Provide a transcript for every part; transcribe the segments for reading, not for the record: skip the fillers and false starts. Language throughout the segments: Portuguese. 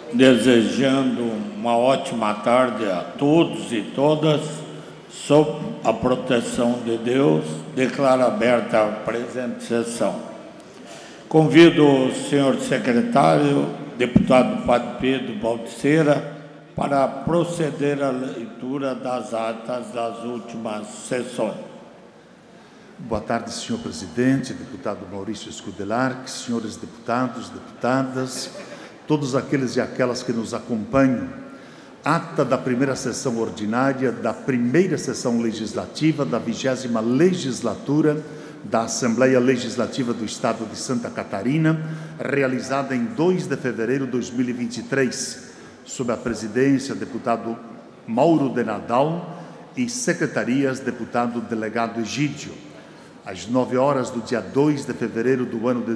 desejando uma ótima tarde a todos e todas, sob a proteção de Deus, declaro aberta a presente sessão. Convido o senhor secretário, deputado Padre Pedro Baldiceira, para proceder à leitura das atas das últimas sessões. Boa tarde, senhor presidente, deputado Maurício Scudelarc, senhores deputados, deputadas, todos aqueles e aquelas que nos acompanham. Ata da primeira sessão ordinária da primeira sessão legislativa da 20ª legislatura da Assembleia Legislativa do Estado de Santa Catarina, realizada em 2 de fevereiro de 2023, sob a presidência do deputado Mauro de Nadal e secretarias deputado delegado Egídio. Às 9 horas do dia 2 de fevereiro do ano de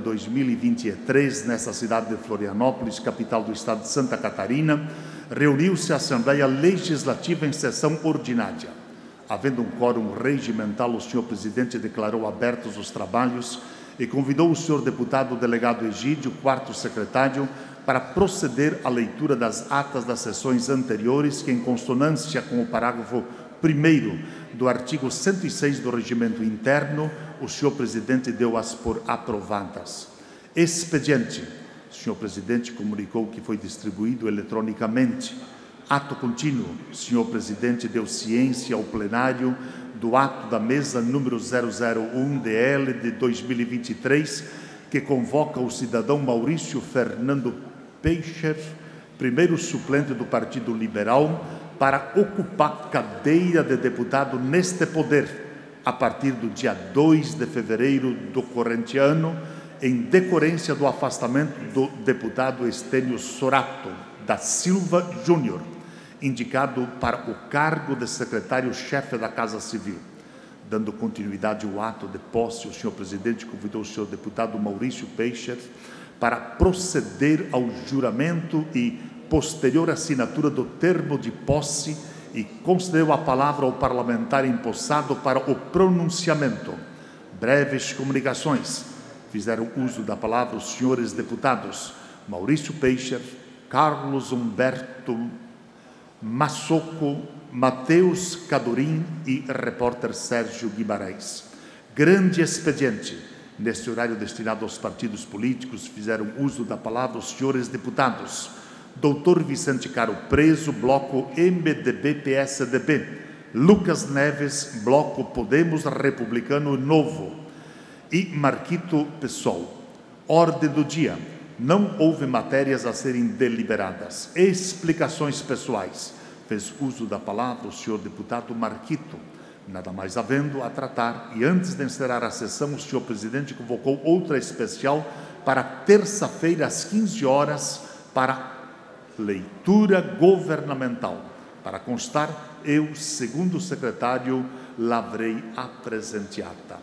2023, nessa cidade de Florianópolis, capital do estado de Santa Catarina, reuniu-se a Assembleia Legislativa em sessão ordinária. Havendo um quórum regimental, o senhor presidente declarou abertos os trabalhos e convidou o senhor deputado delegado Egídio, quarto secretário, para proceder à leitura das atas das sessões anteriores, que, em consonância com o parágrafo 1º do artigo 106 do Regimento Interno, o senhor presidente deu-as por aprovadas. Expediente. O senhor presidente comunicou que foi distribuído eletronicamente. Ato contínuo. O senhor presidente deu ciência ao plenário do ato da mesa número 001-DL de 2023, que convoca o cidadão Maurício Fernando Peixer, primeiro suplente do Partido Liberal, para ocupar cadeira de deputado neste poder, a partir do dia 2 de fevereiro do corrente ano, em decorrência do afastamento do deputado Estênio Sorato da Silva Júnior, indicado para o cargo de secretário-chefe da Casa Civil. Dando continuidade ao ato de posse, o senhor presidente convidou o senhor deputado Maurício Peixer para proceder ao juramento e posterior assinatura do termo de posse e concedeu a palavra ao parlamentar empossado para o pronunciamento. Breves comunicações. Fizeram uso da palavra os senhores deputados Maurício Peixer, Carlos Humberto Massoco, Mateus Cadorim e repórter Sérgio Guimarães. Grande expediente. Neste horário destinado aos partidos políticos, fizeram uso da palavra os senhores deputados Doutor Vicente Caro Preso, bloco MDB-PSDB, Lucas Neves, bloco Podemos Republicano Novo e Marquito Pessoal. Ordem do dia. Não houve matérias a serem deliberadas. Explicações pessoais. Fez uso da palavra o senhor deputado Marquito. Nada mais havendo a tratar, e antes de encerrar a sessão, o senhor presidente convocou outra especial para terça-feira, às 15 horas, para leitura governamental. Para constar, eu, segundo secretário, lavrei a presente ata.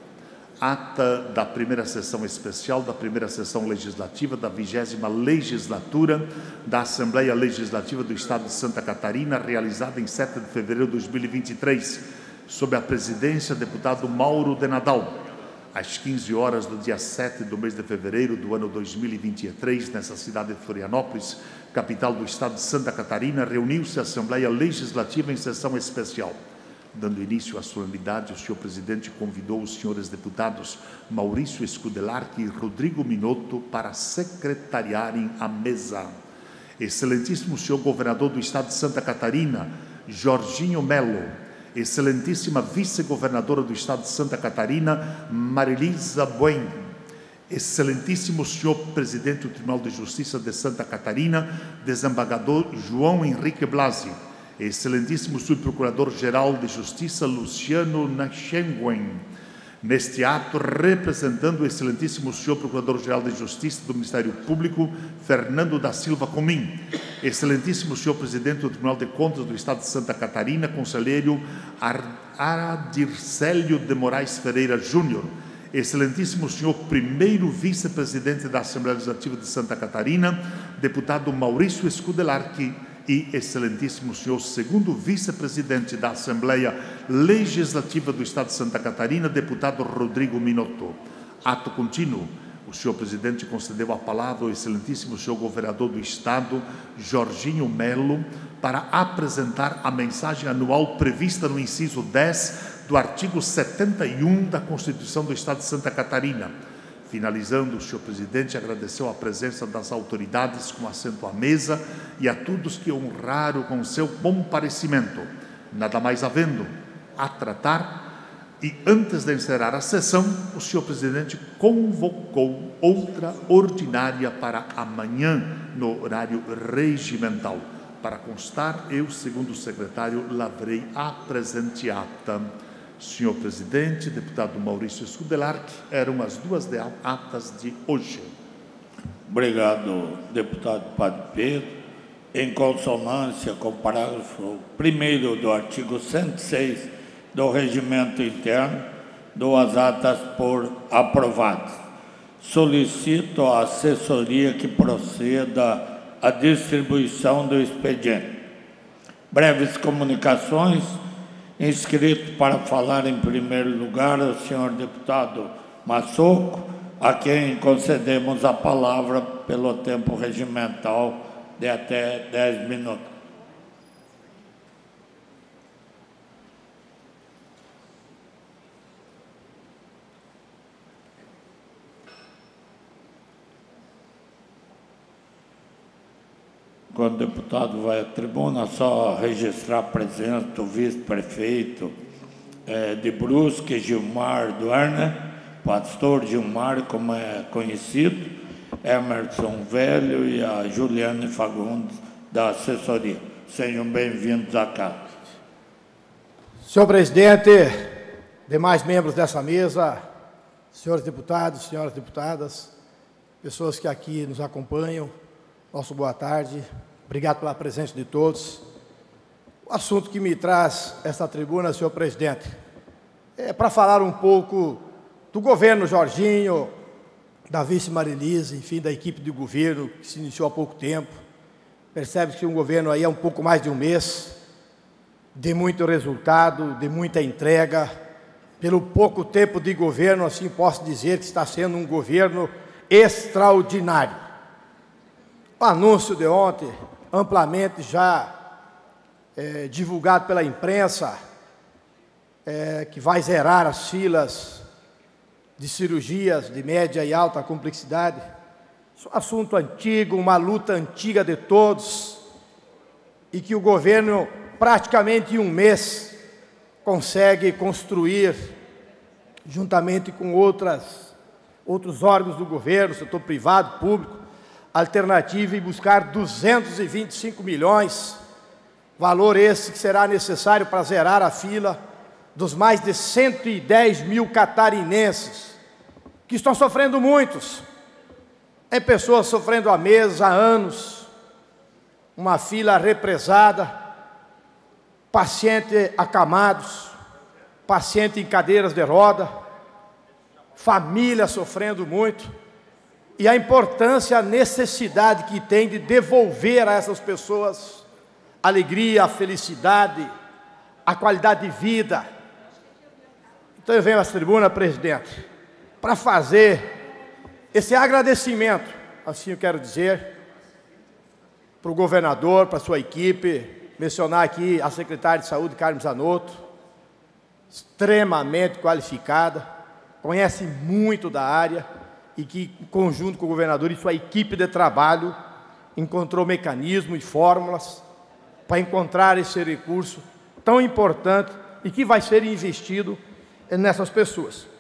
Ata da primeira sessão especial, da primeira sessão legislativa da 20ª legislatura da Assembleia Legislativa do Estado de Santa Catarina, realizada em 7 de fevereiro de 2023, sob a presidência do deputado Mauro de Nadal. Às 15 horas do dia 7 do mês de fevereiro do ano 2023, nessa cidade de Florianópolis, capital do estado de Santa Catarina, reuniu-se a Assembleia Legislativa em sessão especial. Dando início à solenidade, o senhor presidente convidou os senhores deputados Maurício Scudelarc e Rodrigo Minotto para secretariarem a mesa. Excelentíssimo senhor governador do estado de Santa Catarina, Jorginho Melo, excelentíssima vice-governadora do estado de Santa Catarina, Marilisa Buen, excelentíssimo senhor presidente do Tribunal de Justiça de Santa Catarina, desembargador João Henrique Blasi, excelentíssimo subprocurador-geral de Justiça, Luciano Nachenguen. Neste ato, representando o excelentíssimo senhor Procurador-Geral de Justiça do Ministério Público, Fernando da Silva Comim, excelentíssimo senhor Presidente do Tribunal de Contas do Estado de Santa Catarina, conselheiro Adircélio de Moraes Ferreira Júnior, excelentíssimo senhor primeiro vice-presidente da Assembleia Legislativa de Santa Catarina, deputado Maurício Scudelarc, e excelentíssimo senhor segundo vice-presidente da Assembleia Legislativa do Estado de Santa Catarina, deputado Rodrigo Minotto. Ato contínuo. o senhor presidente concedeu a palavra ao excelentíssimo senhor governador do estado, Jorginho Melo, para apresentar a mensagem anual prevista no inciso 10 do artigo 71 da Constituição do estado de Santa Catarina. Finalizando, o senhor presidente agradeceu a presença das autoridades com assento à mesa e a todos que honraram com seu bom parecimento. Nada mais havendo a tratar, e antes de encerrar a sessão, o senhor presidente convocou outra ordinária para amanhã, no horário regimental. Para constar, eu, segundo o secretário, lavrei a presente ata. Senhor presidente, deputado Maurício Scudelarc, eram as duas atas de hoje. Obrigado, deputado Padre Pedro. Em consonância com o parágrafo 1º do artigo 106 do Regimento Interno, dou as atas por aprovadas. Solicito à assessoria que proceda à distribuição do expediente. Breves comunicações. Inscrito para falar em primeiro lugar o senhor deputado Massoco, a quem concedemos a palavra pelo tempo regimental de até 10 minutos. Quando o deputado vai à tribuna, só registrar a presença do vice-prefeito de Brusque, Gilmar Duerner, pastor Gilmar, como é conhecido, Emerson Velho e a Juliane Fagundes, da assessoria. Sejam bem-vindos à casa. Senhor presidente, demais membros dessa mesa, senhores deputados, senhoras deputadas, pessoas que aqui nos acompanham, nosso boa tarde. Obrigado pela presença de todos. O assunto que me traz esta tribuna, senhor presidente, é para falar um pouco do governo Jorginho, da vice Marilise, enfim, da equipe de governo que se iniciou há pouco tempo. Percebe que um governo aí há um pouco mais de um mês, de muito resultado, de muita entrega. Pelo pouco tempo de governo, assim posso dizer que está sendo um governo extraordinário. O anúncio de ontem, amplamente já divulgado pela imprensa, que vai zerar as filas de cirurgias de média e alta complexidade. Isso é um assunto antigo, uma luta antiga de todos, e que o governo, praticamente em um mês, consegue construir, juntamente com outros órgãos do governo, setor privado, público, alternativa, e buscar 225 milhões, valor esse que será necessário para zerar a fila dos mais de 110 mil catarinenses, que estão sofrendo muitos. Tem pessoas sofrendo há meses, há anos, uma fila represada, pacientes acamados, paciente em cadeiras de roda, família sofrendo muito, e a importância, a necessidade que tem de devolver a essas pessoas a alegria, a felicidade, a qualidade de vida. Então eu venho à tribuna, presidente, para fazer esse agradecimento, assim eu quero dizer, para o governador, para a sua equipe, mencionar aqui a secretária de Saúde, Carmen Zanotto, extremamente qualificada, conhece muito da área, e que, em conjunto com o governador e sua equipe de trabalho, encontrou mecanismos e fórmulas para encontrar esse recurso tão importante e que vai ser investido nessas pessoas.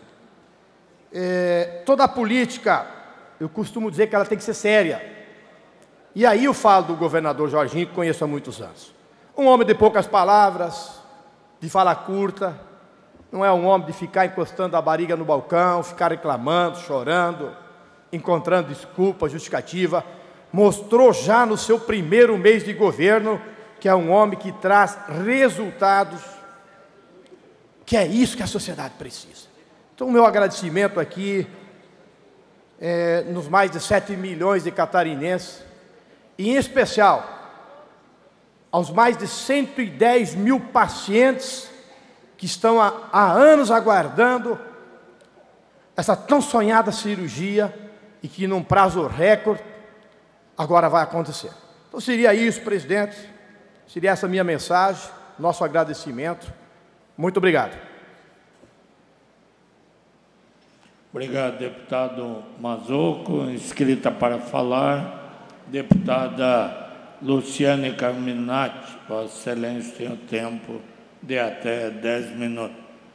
Toda a política, eu costumo dizer que ela tem que ser séria. E aí eu falo do governador Jorginho, que conheço há muitos anos. Um homem de poucas palavras, de fala curta, não é um homem de ficar encostando a barriga no balcão, ficar reclamando, chorando, encontrando desculpa, justificativa. Mostrou já no seu primeiro mês de governo que é um homem que traz resultados, que é isso que a sociedade precisa. Então, o meu agradecimento aqui, nos mais de 7 milhões de catarinenses, e em especial aos mais de 110 mil pacientes que estão há anos aguardando essa tão sonhada cirurgia e que num prazo recorde agora vai acontecer. Então seria isso, presidente, seria essa minha mensagem, nosso agradecimento. Muito obrigado. Obrigado, deputado Mazzuco. Inscrita para falar, deputada Luciane Carminati. Vossa Excelência tem o tempo de até 10 minutos.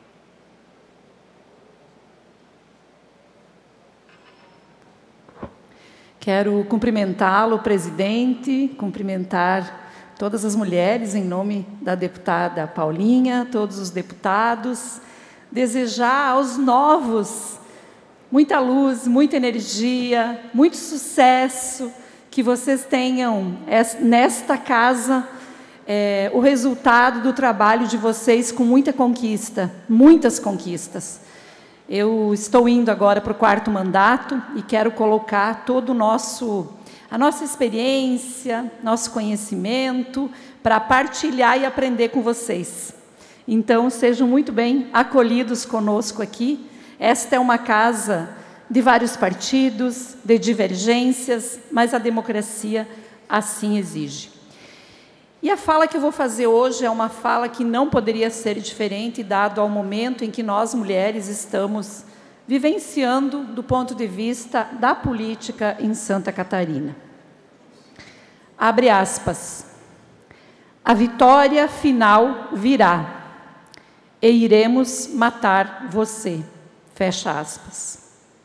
Quero cumprimentá-lo, presidente, cumprimentar todas as mulheres em nome da deputada Paulinha, todos os deputados, desejar aos novos muita luz, muita energia, muito sucesso, que vocês tenham nesta casa o resultado do trabalho de vocês com muita conquista, muitas conquistas. Eu estou indo agora para o 4º mandato e quero colocar todo a nossa experiência, nosso conhecimento, para partilhar e aprender com vocês. Então, sejam muito bem acolhidos conosco aqui. Esta é uma casa de vários partidos, de divergências, mas a democracia assim exige. E a fala que eu vou fazer hoje é uma fala que não poderia ser diferente, dado ao momento em que nós, mulheres, estamos vivenciando do ponto de vista da política em Santa Catarina. Abre aspas. A vitória final virá, e iremos matar você. Fecha aspas.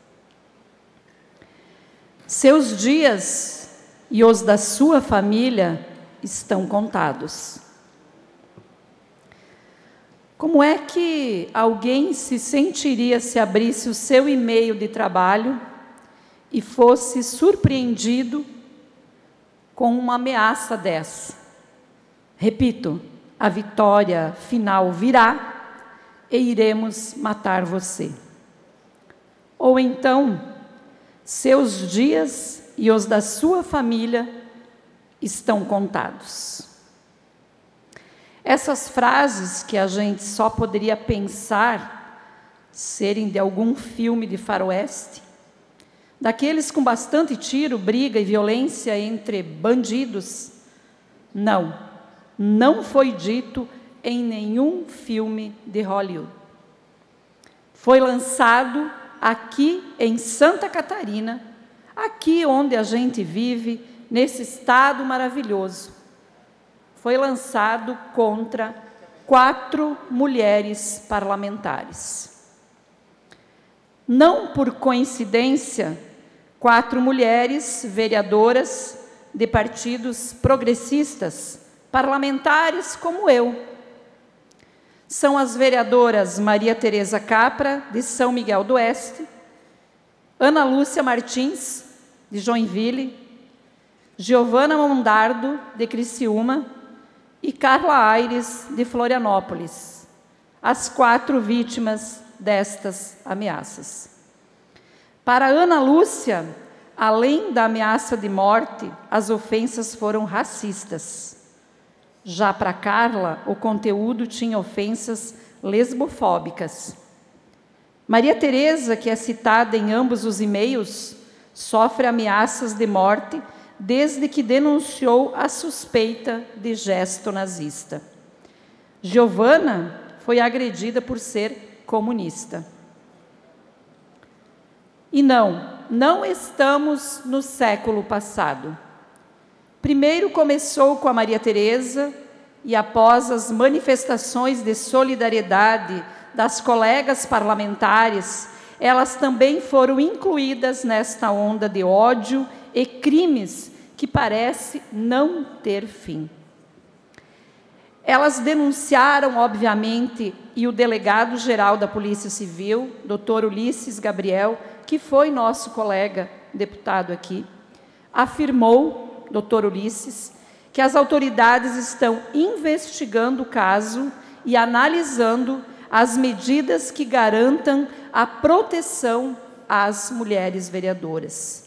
Seus dias e os da sua família estão contados. Como é que alguém se sentiria se abrisse o seu e-mail de trabalho e fosse surpreendido com uma ameaça dessa? Repito, a vitória final virá e iremos matar você. Ou então, seus dias e os da sua família estão contados. Essas frases que a gente só poderia pensar serem de algum filme de faroeste, daqueles com bastante tiro, briga e violência entre bandidos, não foi dito em nenhum filme de Hollywood. Foi lançado aqui em Santa Catarina, aqui onde a gente vive, nesse estado maravilhoso. Foi lançado contra 4 mulheres parlamentares. Não por coincidência, 4 mulheres vereadoras de partidos progressistas, parlamentares como eu. São as vereadoras Maria Tereza Capra, de São Miguel do Oeste, Ana Lúcia Martins, de Joinville, Giovana Mondardo, de Criciúma, e Carla Aires, de Florianópolis, as 4 vítimas destas ameaças. Para Ana Lúcia, além da ameaça de morte, as ofensas foram racistas. Já para Carla, o conteúdo tinha ofensas lesbofóbicas. Maria Tereza, que é citada em ambos os e-mails, sofre ameaças de morte desde que denunciou a suspeita de gesto nazista. Giovana foi agredida por ser comunista. E não estamos no século passado. Primeiro começou com a Maria Tereza e após as manifestações de solidariedade das colegas parlamentares, elas também foram incluídas nesta onda de ódio e crimes que parece não ter fim. Elas denunciaram, obviamente, e o delegado-geral da Polícia Civil, Dr. Ulisses Gabriel, que foi nosso colega deputado aqui, afirmou, Dr. Ulisses, que as autoridades estão investigando o caso e analisando as medidas que garantam a proteção às mulheres vereadoras.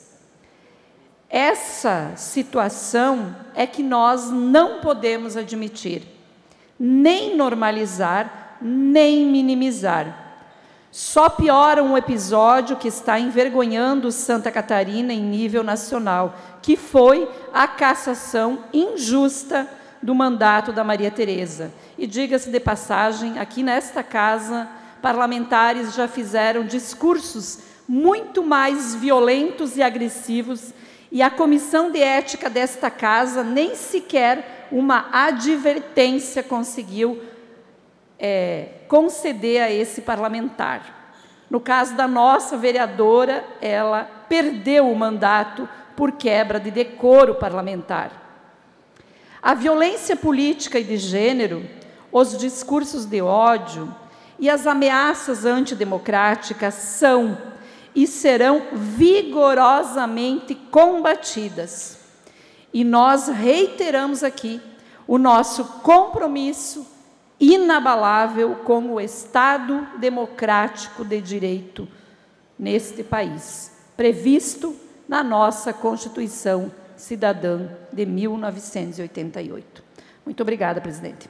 Essa situação é que nós não podemos admitir, nem normalizar, nem minimizar. Só piora um episódio que está envergonhando Santa Catarina em nível nacional, que foi a cassação injusta do mandato da Maria Tereza. E diga-se de passagem, aqui nesta casa, parlamentares já fizeram discursos muito mais violentos e agressivos, e a Comissão de Ética desta casa nem sequer uma advertência conseguiu conceder a esse parlamentar. No caso da nossa vereadora, ela perdeu o mandato por quebra de decoro parlamentar. A violência política e de gênero, os discursos de ódio e as ameaças antidemocráticas são e serão vigorosamente combatidas. E nós reiteramos aqui o nosso compromisso inabalável com o Estado democrático de direito neste país, previsto na nossa Constituição Cidadã de 1988. Muito obrigada, presidente.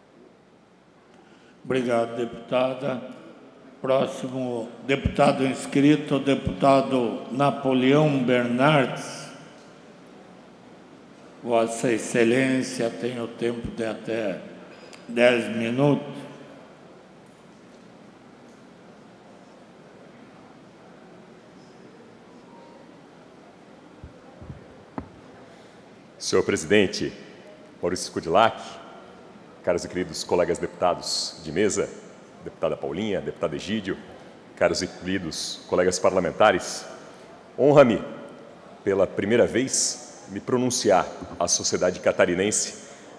Obrigado, deputada. Próximo deputado inscrito, o deputado Napoleão Bernardes. Vossa Excelência tem o tempo de até 10 minutos. Senhor presidente Maurício Scudelac, caros e queridos colegas deputados de mesa, deputada Paulinha, deputado Egídio, caros e queridos colegas parlamentares, honra-me pela primeira vez me pronunciar à sociedade catarinense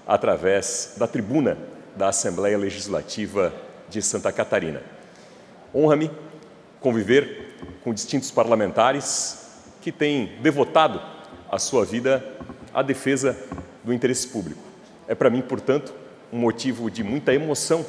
através da tribuna da Assembleia Legislativa de Santa Catarina. Honra-me conviver com distintos parlamentares que têm devotado a sua vida à defesa do interesse público. É para mim, portanto, um motivo de muita emoção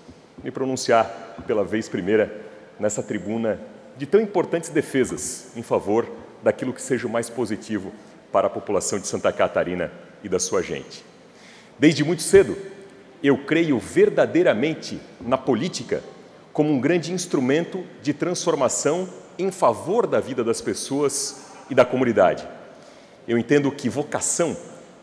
me pronunciar pela vez primeira nessa tribuna de tão importantes defesas em favor daquilo que seja o mais positivo para a população de Santa Catarina e da sua gente. Desde muito cedo, eu creio verdadeiramente na política como um grande instrumento de transformação em favor da vida das pessoas e da comunidade. Eu entendo que vocação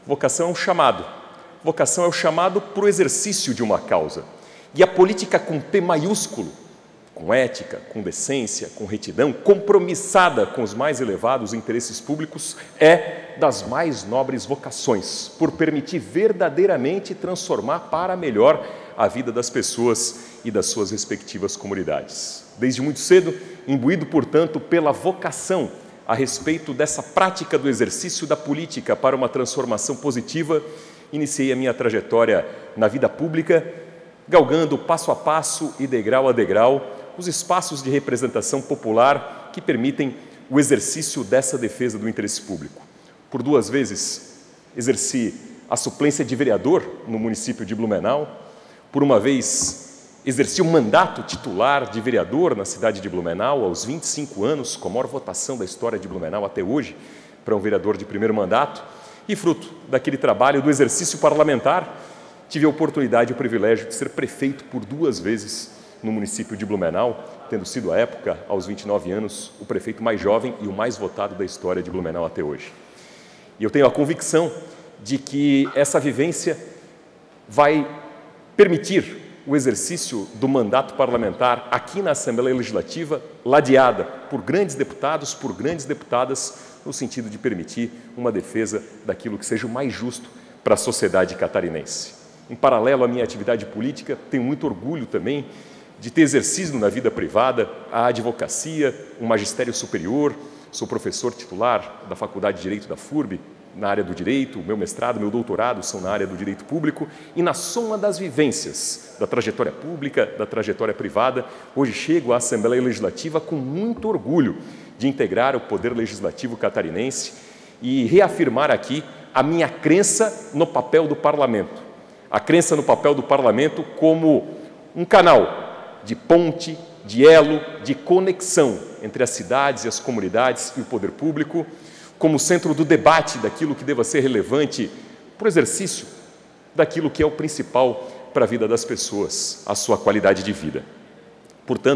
é um chamado. Vocação é o chamado para o exercício de uma causa. E a política com P maiúsculo, com ética, com decência, com retidão, compromissada com os mais elevados interesses públicos, é das mais nobres vocações, por permitir verdadeiramente transformar para melhor a vida das pessoas e das suas respectivas comunidades. Desde muito cedo, imbuído, portanto, pela vocação a respeito dessa prática do exercício da política para uma transformação positiva, iniciei a minha trajetória na vida pública, galgando passo a passo e degrau a degrau os espaços de representação popular que permitem o exercício dessa defesa do interesse público. Por 2 vezes, exerci a suplência de vereador no município de Blumenau. Por uma vez, exerci um mandato titular de vereador na cidade de Blumenau, aos 25 anos, com a maior votação da história de Blumenau até hoje, para um vereador de primeiro mandato. E fruto daquele trabalho do exercício parlamentar, tive a oportunidade e o privilégio de ser prefeito por 2 vezes no município de Blumenau, tendo sido, à época, aos 29 anos, o prefeito mais jovem e o mais votado da história de Blumenau até hoje. E eu tenho a convicção de que essa vivência vai permitir o exercício do mandato parlamentar aqui na Assembleia Legislativa, ladeada por grandes deputados, por grandes deputadas, no sentido de permitir uma defesa daquilo que seja o mais justo para a sociedade catarinense. Em paralelo à minha atividade política, tenho muito orgulho também de ter exercido na vida privada a advocacia, o magistério superior. Sou professor titular da Faculdade de Direito da FURB, na área do direito, meu mestrado, meu doutorado são na área do direito público, e na soma das vivências da trajetória pública, da trajetória privada, hoje chego à Assembleia Legislativa com muito orgulho de integrar o Poder Legislativo catarinense e reafirmar aqui a minha crença no papel do Parlamento. A crença no papel do Parlamento como um canal de ponte, de elo, de conexão entre as cidades e as comunidades e o poder público, como centro do debate daquilo que deva ser relevante para o exercício daquilo que é o principal para a vida das pessoas, a sua qualidade de vida. Portanto,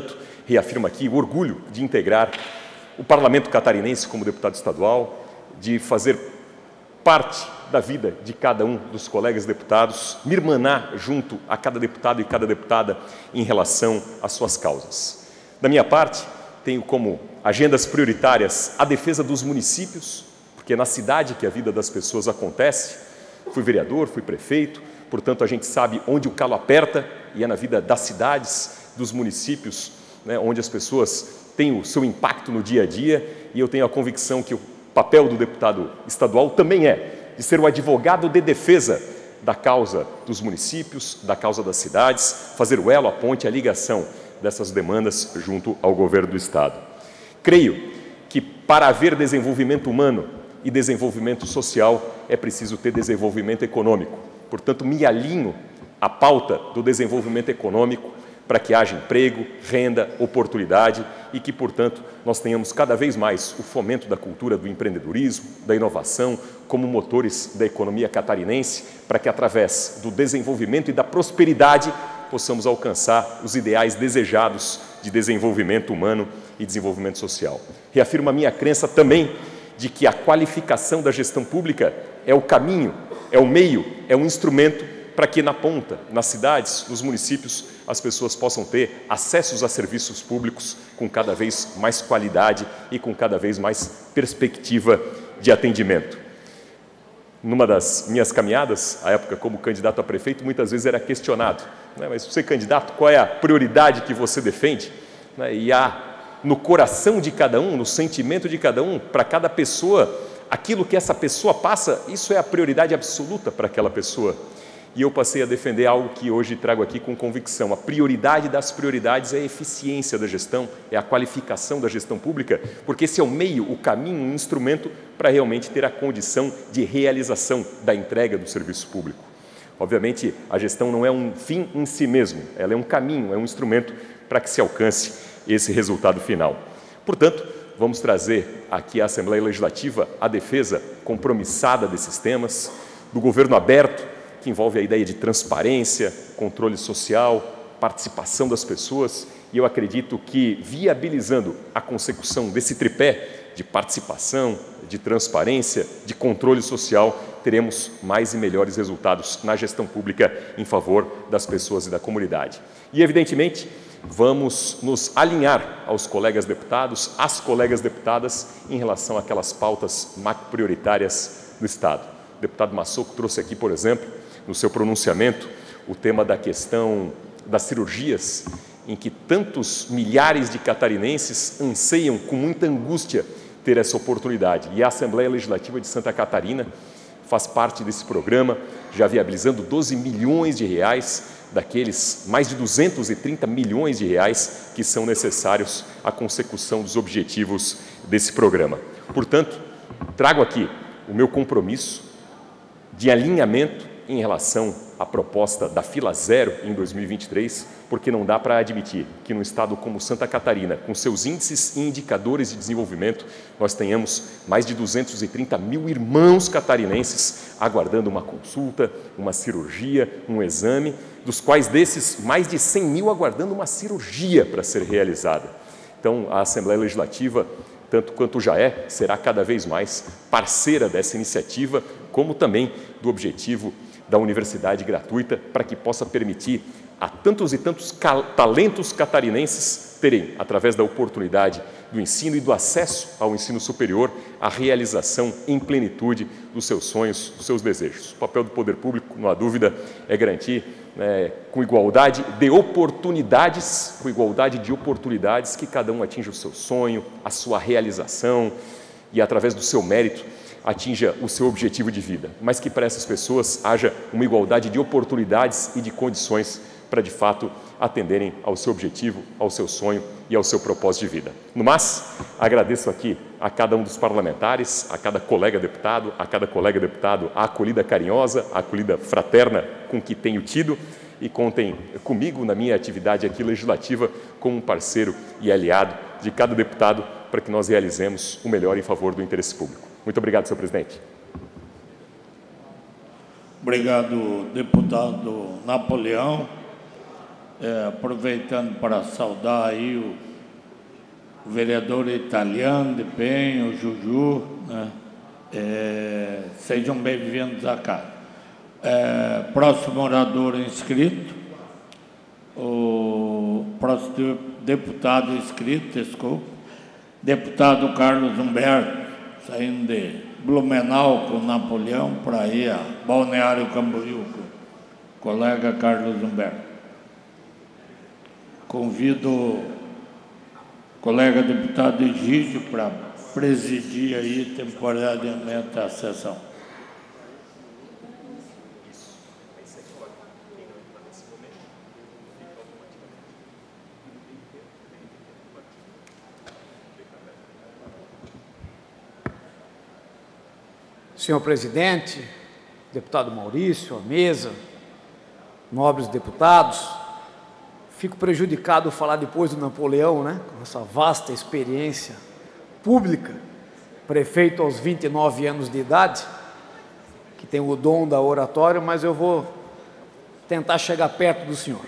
reafirmo aqui o orgulho de integrar o Parlamento catarinense como deputado estadual, de fazer parte da vida de cada um dos colegas deputados, me irmanar junto a cada deputado e cada deputada em relação às suas causas. Da minha parte, tenho como agendas prioritárias a defesa dos municípios, porque é na cidade que a vida das pessoas acontece. Fui vereador, fui prefeito, portanto a gente sabe onde o calo aperta e é na vida das cidades, dos municípios, né, onde as pessoas têm o seu impacto no dia a dia, e eu tenho a convicção que o papel do deputado estadual também é de ser o advogado de defesa da causa dos municípios, da causa das cidades, fazer o elo, a ponte, a ligação dessas demandas junto ao governo do Estado. Creio que para haver desenvolvimento humano e desenvolvimento social é preciso ter desenvolvimento econômico. Portanto, me alinho à pauta do desenvolvimento econômico para que haja emprego, renda, oportunidade e que, portanto, nós tenhamos cada vez mais o fomento da cultura do empreendedorismo, da inovação, como motores da economia catarinense, para que, através do desenvolvimento e da prosperidade, possamos alcançar os ideais desejados de desenvolvimento humano e desenvolvimento social. Reafirmo a minha crença também de que a qualificação da gestão pública é o caminho, é o meio, é um instrumento para que na ponta, nas cidades, nos municípios, as pessoas possam ter acessos a serviços públicos com cada vez mais qualidade e com cada vez mais perspectiva de atendimento. Numa das minhas caminhadas, à época como candidato a prefeito, muitas vezes era questionado, né, mas você candidato, qual é a prioridade que você defende? Né, e há no coração de cada um, no sentimento de cada um, para cada pessoa, aquilo que essa pessoa passa, isso é a prioridade absoluta para aquela pessoa. E eu passei a defender algo que hoje trago aqui com convicção. A prioridade das prioridades é a eficiência da gestão, é a qualificação da gestão pública, porque esse é o meio, o caminho, um instrumento para realmente ter a condição de realização da entrega do serviço público. Obviamente, a gestão não é um fim em si mesmo, ela é um caminho, é um instrumento para que se alcance esse resultado final. Portanto, vamos trazer aqui à Assembleia Legislativa a defesa compromissada desses temas, do governo aberto, que envolve a ideia de transparência, controle social, participação das pessoas, e eu acredito que, viabilizando a consecução desse tripé de participação, de transparência, de controle social, teremos mais e melhores resultados na gestão pública em favor das pessoas e da comunidade. E, evidentemente, vamos nos alinhar aos colegas deputados, às colegas deputadas, em relação àquelas pautas macro-prioritárias do Estado. O deputado Massoco trouxe aqui, por exemplo, no seu pronunciamento, o tema da questão das cirurgias, em que tantos milhares de catarinenses anseiam com muita angústia ter essa oportunidade. E a Assembleia Legislativa de Santa Catarina faz parte desse programa, já viabilizando 12 milhões de reais daqueles mais de 230 milhões de reais que são necessários à consecução dos objetivos desse programa. Portanto, trago aqui o meu compromisso de alinhamento em relação à proposta da fila zero em 2023, porque não dá para admitir que num estado como Santa Catarina, com seus índices e indicadores de desenvolvimento, nós tenhamos mais de 230 mil irmãos catarinenses aguardando uma consulta, uma cirurgia, um exame, dos quais desses mais de 100 mil aguardando uma cirurgia para ser realizada. Então, a Assembleia Legislativa, tanto quanto já é, será cada vez mais parceira dessa iniciativa, como também do objetivo da universidade gratuita, para que possa permitir a tantos e tantos talentos catarinenses terem, através da oportunidade do ensino e do acesso ao ensino superior, a realização em plenitude dos seus sonhos, dos seus desejos. O papel do poder público, não há dúvida, é garantir, com igualdade de oportunidades, que cada um atinja o seu sonho, a sua realização e, através do seu mérito, atinja o seu objetivo de vida, mas que para essas pessoas haja uma igualdade de oportunidades e de condições para, de fato, atenderem ao seu objetivo, ao seu sonho e ao seu propósito de vida. No mais, agradeço aqui a cada um dos parlamentares, a cada colega deputado, a acolhida carinhosa, a acolhida fraterna com que tenho tido, e contem comigo na minha atividade aqui legislativa como um parceiro e aliado de cada deputado para que nós realizemos o melhor em favor do interesse público. Muito obrigado, senhor presidente. Obrigado, deputado Napoleão. Aproveitando para saudar aí o o vereador Italiano de Penha, o Juju, né? Sejam bem-vindos à casa. Próximo orador inscrito, o próximo deputado inscrito, desculpa, deputado Carlos Humberto, saindo de Blumenau com Napoleão para ir a Balneário Camboriú, colega Carlos Humberto. Convido o colega deputado Egídio para presidir aí temporariamente a sessão. Senhor presidente, deputado Maurício, a mesa, nobres deputados, fico prejudicado falar depois do Napoleão, né? Com essa vasta experiência pública, prefeito aos 29 anos de idade, que tem o dom da oratória, mas eu vou tentar chegar perto do senhor.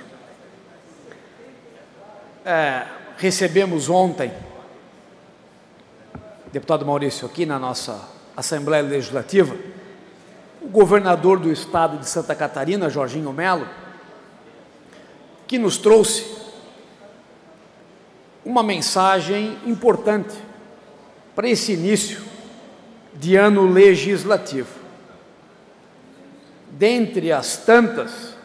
Recebemos ontem, deputado Maurício, aqui na nossa Assembleia Legislativa, o governador do estado de Santa Catarina, Jorginho Melo, que nos trouxe uma mensagem importante para esse início de ano legislativo. Dentre as tantas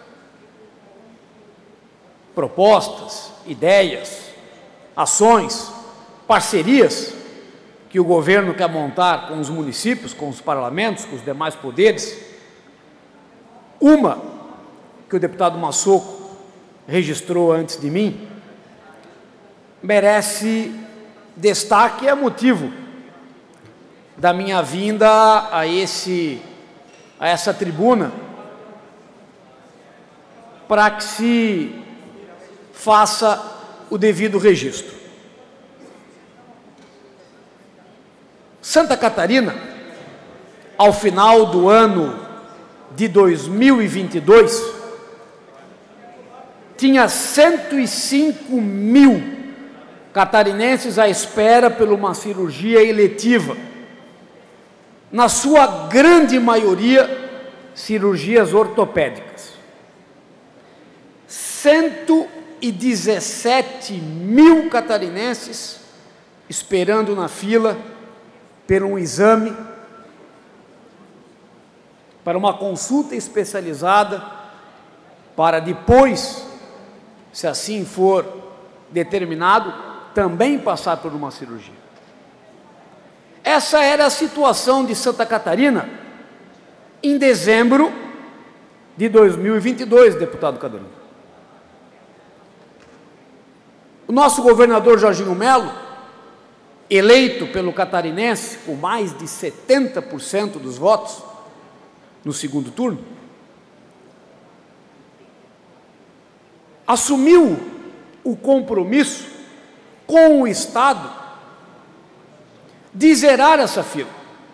propostas, ideias, ações, parcerias que o governo quer montar com os municípios, com os parlamentos, com os demais poderes, uma que o deputado Massoco registrou antes de mim, merece destaque e é motivo da minha vinda a essa tribuna, para que se faça o devido registro. Santa Catarina, ao final do ano de 2022, tinha 105 mil catarinenses à espera por uma cirurgia eletiva, na sua grande maioria, cirurgias ortopédicas. 117 mil catarinenses esperando na fila por um exame, para uma consulta especializada, para depois, se assim for determinado, também passar por uma cirurgia. Essa era a situação de Santa Catarina em dezembro de 2022, deputado Cadorino. O nosso governador Jorginho Melo, eleito pelo catarinense com mais de 70% dos votos no segundo turno, assumiu o compromisso com o Estado de zerar essa fila.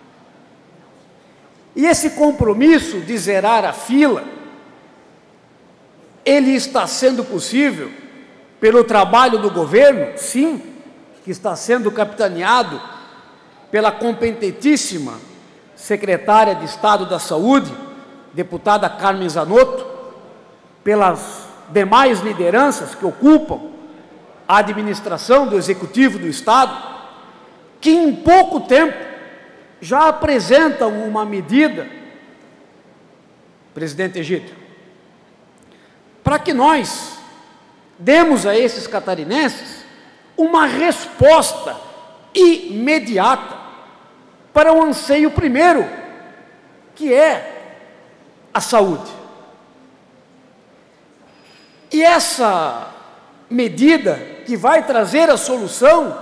E esse compromisso de zerar a fila, ele está sendo possível pelo trabalho do governo, sim, que está sendo capitaneado pela competentíssima secretária de Estado da Saúde, deputada Carmen Zanotto, pelas demais lideranças que ocupam a administração do Executivo do Estado, que em pouco tempo já apresentam uma medida, presidente Egídio, para que nós demos a esses catarinenses uma resposta imediata para o anseio primeiro, que é a saúde. E essa medida que vai trazer a solução,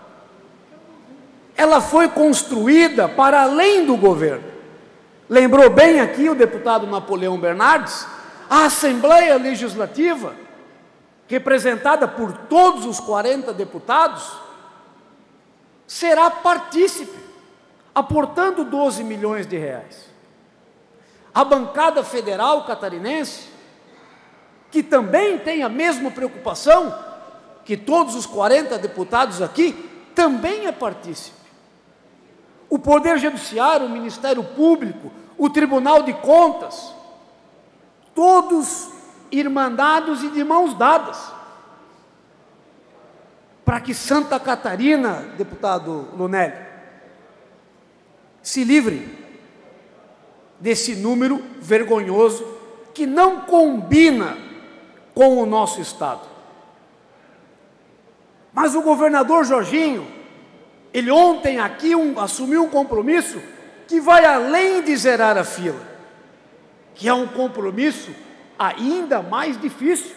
ela foi construída para além do governo. Lembrou bem aqui o deputado Napoleão Bernardes, a Assembleia Legislativa, representada por todos os 40 deputados, será partícipe, aportando 12 milhões de reais. A bancada federal catarinense, que também tem a mesma preocupação, que todos os 40 deputados aqui também é partícipe. O Poder Judiciário, o Ministério Público, o Tribunal de Contas, todos irmandados e de mãos dadas, para que Santa Catarina, deputado Lunelli, se livre desse número vergonhoso que não combina com o nosso Estado. Mas o governador Jorginho, ele ontem aqui assumiu um compromisso que vai além de zerar a fila, que é um compromisso ainda mais difícil.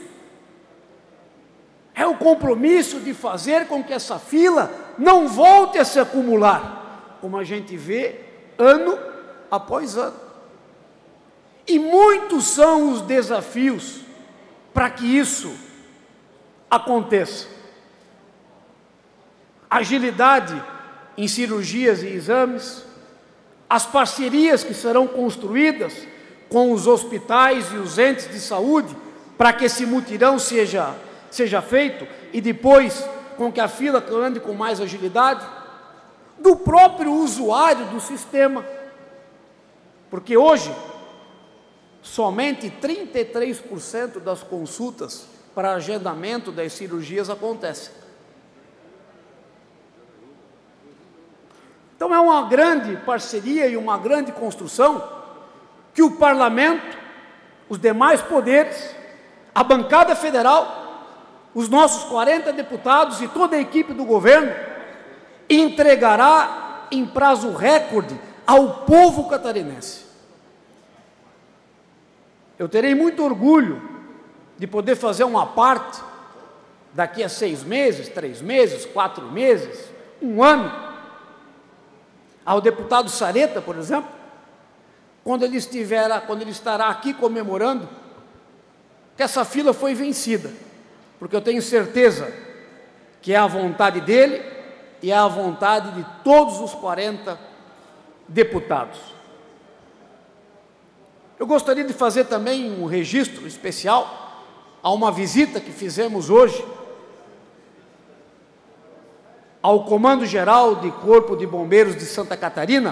É o compromisso de fazer com que essa fila não volte a se acumular, como a gente vê ano após ano. E muitos são os desafios para que isso aconteça. Agilidade em cirurgias e exames, as parcerias que serão construídas com os hospitais e os entes de saúde para que esse mutirão seja feito e depois com que a fila ande com mais agilidade, do próprio usuário do sistema, porque hoje somente 33% das consultas para agendamento das cirurgias acontecem. Então é uma grande parceria e uma grande construção que o Parlamento, os demais poderes, a bancada federal, os nossos 40 deputados e toda a equipe do governo entregará em prazo recorde ao povo catarinense. Eu terei muito orgulho de poder fazer uma parte daqui a 6 meses, 3 meses, 4 meses, 1 ano, ao deputado Sareta, por exemplo, quando ele estará aqui comemorando que essa fila foi vencida, porque eu tenho certeza que é a vontade dele e é a vontade de todos os 40 deputados. Eu gostaria de fazer também um registro especial a uma visita que fizemos hoje ao Comando Geral de Corpo de Bombeiros de Santa Catarina,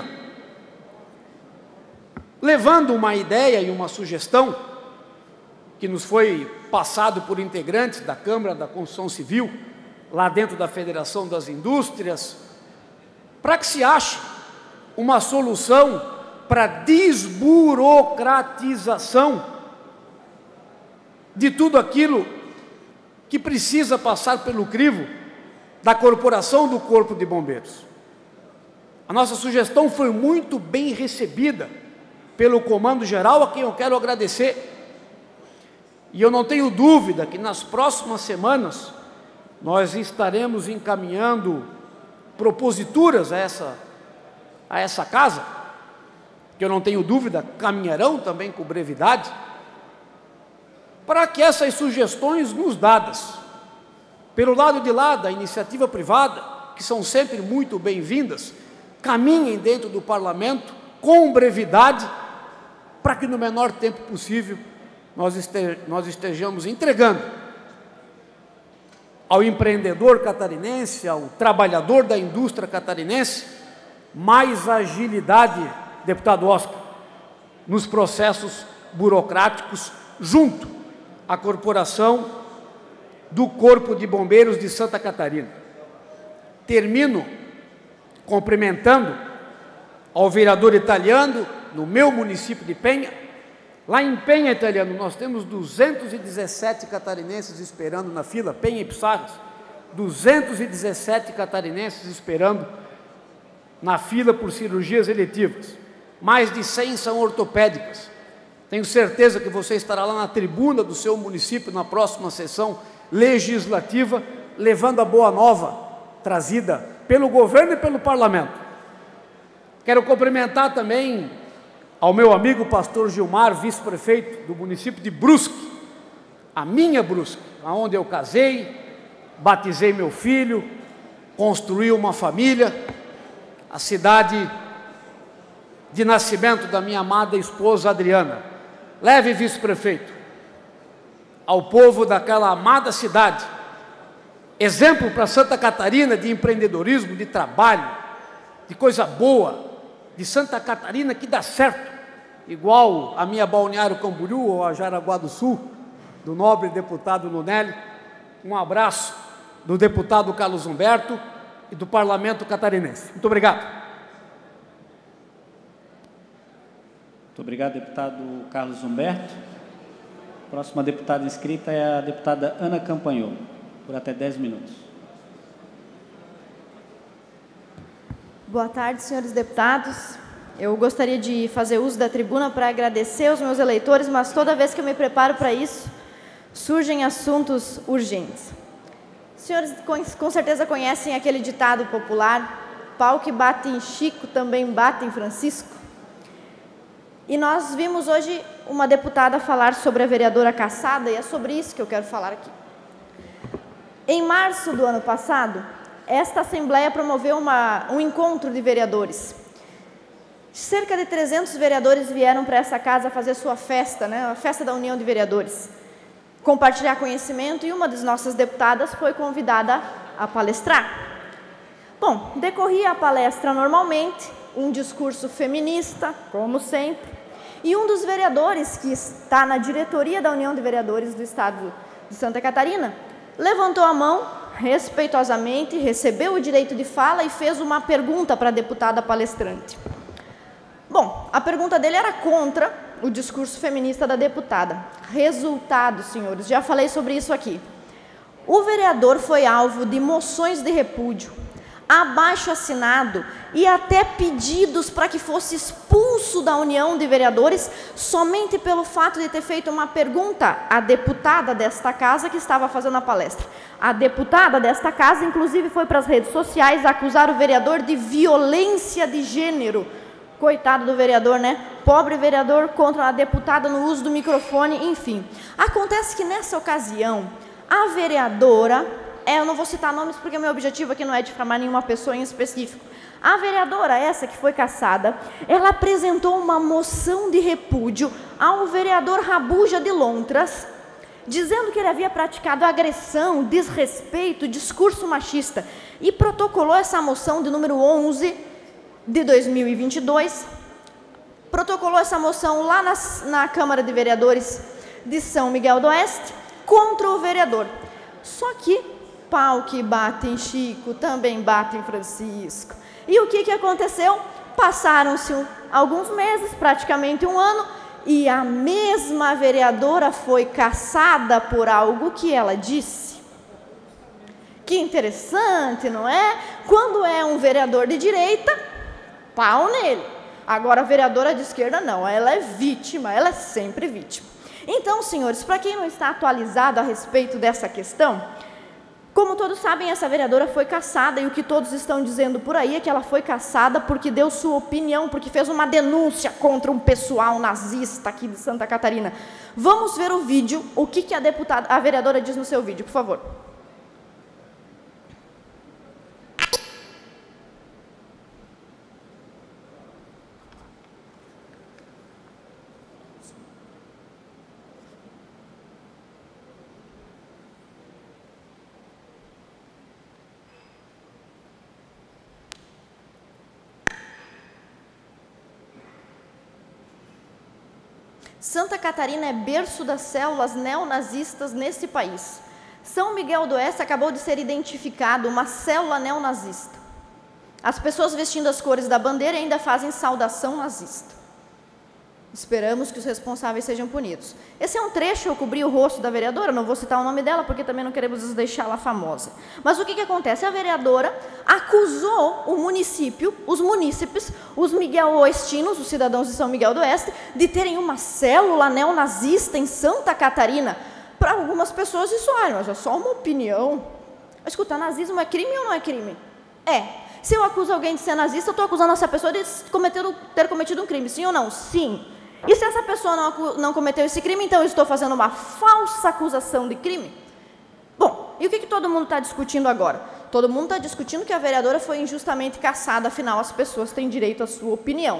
levando uma ideia e uma sugestão que nos foi passado por integrantes da Câmara da Construção Civil, lá dentro da Federação das Indústrias, para que se ache uma solução para desburocratização de tudo aquilo que precisa passar pelo crivo da corporação do Corpo de Bombeiros. A nossa sugestão foi muito bem recebida pelo Comando Geral, a quem eu quero agradecer. E eu não tenho dúvida que nas próximas semanas nós estaremos encaminhando proposituras a essa casa, que eu não tenho dúvida caminharão também com brevidade, para que essas sugestões nos dadas pelo lado de lá da iniciativa privada, que são sempre muito bem-vindas, caminhem dentro do Parlamento com brevidade, para que no menor tempo possível nós estejamos entregando ao empreendedor catarinense, ao trabalhador da indústria catarinense, mais agilidade, deputado Oscar, nos processos burocráticos junto à corporação do Corpo de Bombeiros de Santa Catarina. Termino cumprimentando ao vereador Italiano, no meu município de Penha. Lá em Penha, Italiano, nós temos 217 catarinenses esperando na fila, Penha e Pissarras, 217 catarinenses esperando na fila por cirurgias eletivas. Mais de 100 são ortopédicas. Tenho certeza que você estará lá na tribuna do seu município na próxima sessão legislativa, levando a boa nova trazida pelo governo e pelo parlamento. Quero cumprimentar também ao meu amigo pastor Gilmar, vice-prefeito do município de Brusque, a minha Brusque, onde eu casei, batizei meu filho, construí uma família, a cidade de nascimento da minha amada esposa Adriana. Leve, vice-prefeito, ao povo daquela amada cidade exemplo para Santa Catarina de empreendedorismo, de trabalho, de coisa boa, de Santa Catarina que dá certo, igual a minha Balneário Camboriú ou a Jaraguá do Sul, do nobre deputado Lunelli. Um abraço do deputado Carlos Humberto e do Parlamento Catarinense. Muito obrigado. Muito obrigado, deputado Carlos Humberto. A próxima deputada inscrita é a deputada Ana Campanholo, por até 10 minutos. Boa tarde, senhores deputados. Eu gostaria de fazer uso da tribuna para agradecer aos meus eleitores, mas toda vez que eu me preparo para isso, surgem assuntos urgentes. Os senhores com certeza conhecem aquele ditado popular: pau que bate em Chico também bate em Francisco. E nós vimos hoje uma deputada falar sobre a vereadora cassada, e é sobre isso que eu quero falar aqui. Em março do ano passado, esta Assembleia promoveu um encontro de vereadores. Cerca de 300 vereadores vieram para essa casa fazer sua festa, né? A festa da União de Vereadores, compartilhar conhecimento, e uma das nossas deputadas foi convidada a palestrar. Bom, decorria a palestra normalmente, um discurso feminista, como sempre, e um dos vereadores que está na diretoria da União de Vereadores do Estado de Santa Catarina levantou a mão respeitosamente, recebeu o direito de fala e fez uma pergunta para a deputada palestrante. Bom, a pergunta dele era contra o discurso feminista da deputada. Resultado, senhores, já falei sobre isso aqui. O vereador foi alvo de moções de repúdio, abaixo-assinado e até pedidos para que fosse expulso da União de Vereadores somente pelo fato de ter feito uma pergunta à deputada desta casa que estava fazendo a palestra. A deputada desta casa, inclusive, foi para as redes sociais acusar o vereador de violência de gênero. Coitado do vereador, né? Pobre vereador contra a deputada no uso do microfone, enfim. Acontece que nessa ocasião, a vereadora, eu não vou citar nomes porque o meu objetivo aqui não é difamar nenhuma pessoa em específico. A vereadora, essa que foi cassada, ela apresentou uma moção de repúdio ao vereador Rabuja de Lontras, dizendo que ele havia praticado agressão, desrespeito, discurso machista, e protocolou essa moção de número 11 de 2022, protocolou essa moção lá na Câmara de Vereadores de São Miguel do Oeste contra o vereador. Só que pau que bate em Chico também bate em Francisco. E o que aconteceu? Passaram-se alguns meses, praticamente um ano, e a mesma vereadora foi cassada por algo que ela disse. Que interessante, não é? Quando é um vereador de direita, pau nele. Agora, a vereadora de esquerda não, ela é vítima, ela é sempre vítima. Então, senhores, para quem não está atualizado a respeito dessa questão, como todos sabem, essa vereadora foi cassada, e o que todos estão dizendo por aí é que ela foi cassada porque deu sua opinião, porque fez uma denúncia contra um pessoal nazista aqui de Santa Catarina. Vamos ver o vídeo, o que a vereadora diz no seu vídeo, por favor. Santa Catarina é berço das células neonazistas nesse país. São Miguel do Oeste acabou de ser identificado uma célula neonazista. As pessoas vestindo as cores da bandeira ainda fazem saudação nazista. Esperamos que os responsáveis sejam punidos. Esse é um trecho, eu cobri o rosto da vereadora, não vou citar o nome dela, porque também não queremos deixá-la famosa. Mas o que acontece? A vereadora acusou o município, os munícipes, os miguel-oestinos, os cidadãos de São Miguel do Oeste, de terem uma célula neonazista em Santa Catarina. Para algumas pessoas isso, mas é só uma opinião. Escuta, nazismo é crime ou não é crime? É. Se eu acuso alguém de ser nazista, eu estou acusando essa pessoa de ter cometido um crime, sim ou não? Sim. E se essa pessoa não cometeu esse crime, então eu estou fazendo uma falsa acusação de crime? Bom, e o que todo mundo está discutindo agora? Todo mundo está discutindo que a vereadora foi injustamente cassada, afinal as pessoas têm direito à sua opinião.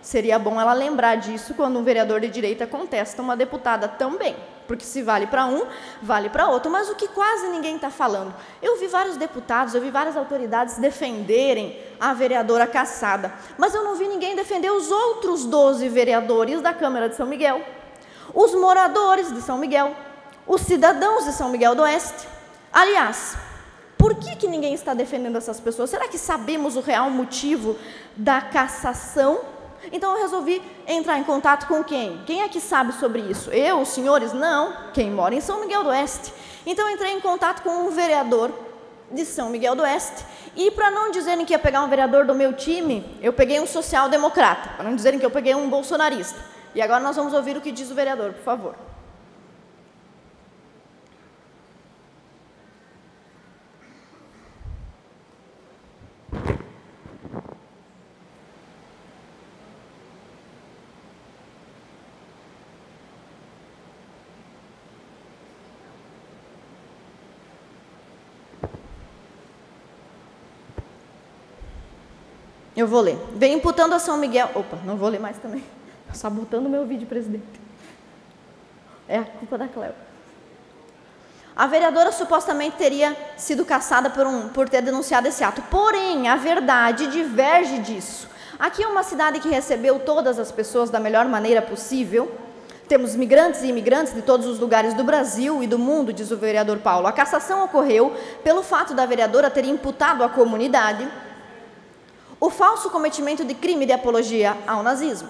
Seria bom ela lembrar disso quando um vereador de direita contesta uma deputada também. Porque se vale para um, vale para outro. Mas o que quase ninguém está falando? Eu vi vários deputados, eu vi várias autoridades defenderem a vereadora cassada. Mas eu não vi ninguém defender os outros 12 vereadores da Câmara de São Miguel, os moradores de São Miguel, os cidadãos de São Miguel do Oeste. Aliás, por que ninguém está defendendo essas pessoas? Será que sabemos o real motivo da cassação? Então eu resolvi entrar em contato com quem? Quem é que sabe sobre isso? Eu, os senhores? Não. Quem mora em São Miguel do Oeste. Então eu entrei em contato com um vereador de São Miguel do Oeste. E para não dizerem que ia pegar um vereador do meu time, eu peguei um social-democrata. Para não dizerem que eu peguei um bolsonarista. E agora nós vamos ouvir o que diz o vereador, por favor. Eu vou ler. Vem imputando a São Miguel... Opa, não vou ler mais também. Sabotando o meu vídeo, presidente. É a culpa da Cleo. A vereadora supostamente teria sido cassada por ter denunciado esse ato. Porém, a verdade diverge disso. Aqui é uma cidade que recebeu todas as pessoas da melhor maneira possível. Temos migrantes e imigrantes de todos os lugares do Brasil e do mundo, diz o vereador Paulo. A cassação ocorreu pelo fato da vereadora ter imputado à comunidade o falso cometimento de crime de apologia ao nazismo,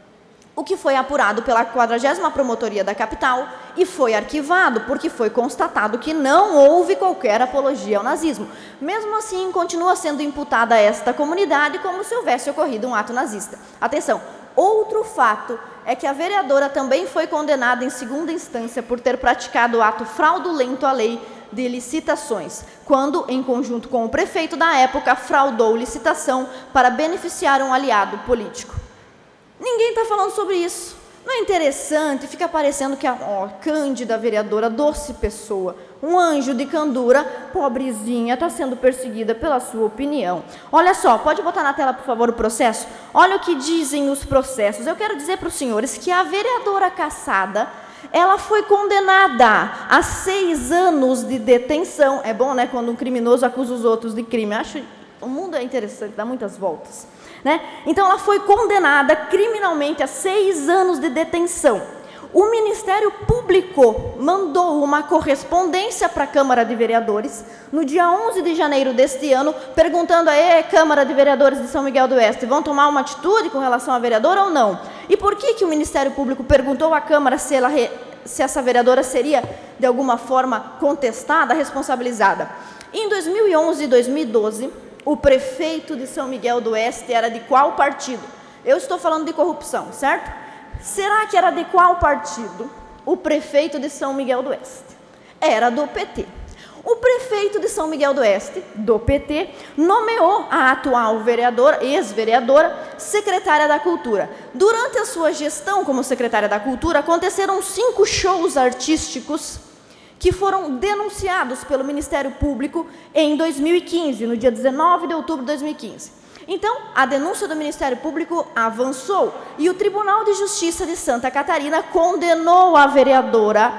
o que foi apurado pela 40ª Promotoria da Capital e foi arquivado, porque foi constatado que não houve qualquer apologia ao nazismo. Mesmo assim, continua sendo imputada a esta comunidade como se houvesse ocorrido um ato nazista. Atenção, outro fato é que a vereadora também foi condenada em segunda instância por ter praticado ato fraudulento à lei de licitações, quando, em conjunto com o prefeito da época, fraudou licitação para beneficiar um aliado político. Ninguém está falando sobre isso. Não é interessante? Fica parecendo que a Cândida, vereadora, doce pessoa, um anjo de candura, pobrezinha, está sendo perseguida pela sua opinião. Olha só, pode botar na tela, por favor, o processo? Olha o que dizem os processos. Eu quero dizer para os senhores que a vereadora cassada, ela foi condenada a 6 anos de detenção. É bom, né, quando um criminoso acusa os outros de crime. Acho o mundo é interessante, dá muitas voltas, né? Então, ela foi condenada criminalmente a 6 anos de detenção. O Ministério Público mandou uma correspondência para a Câmara de Vereadores no dia 11 de janeiro deste ano, perguntando a Câmara de Vereadores de São Miguel do Oeste, vão tomar uma atitude com relação à vereadora ou não? E por que o Ministério Público perguntou à Câmara se essa vereadora seria, de alguma forma, contestada, responsabilizada? Em 2011 e 2012, o prefeito de São Miguel do Oeste era de qual partido? Eu estou falando de corrupção, certo? Será que era de qual partido o prefeito de São Miguel do Oeste? Era do PT. O prefeito de São Miguel do Oeste, do PT, nomeou a atual vereadora, ex-vereadora, secretária da Cultura. Durante a sua gestão como secretária da Cultura, aconteceram 5 shows artísticos que foram denunciados pelo Ministério Público em 2015, no dia 19 de outubro de 2015. Então, a denúncia do Ministério Público avançou e o Tribunal de Justiça de Santa Catarina condenou a vereadora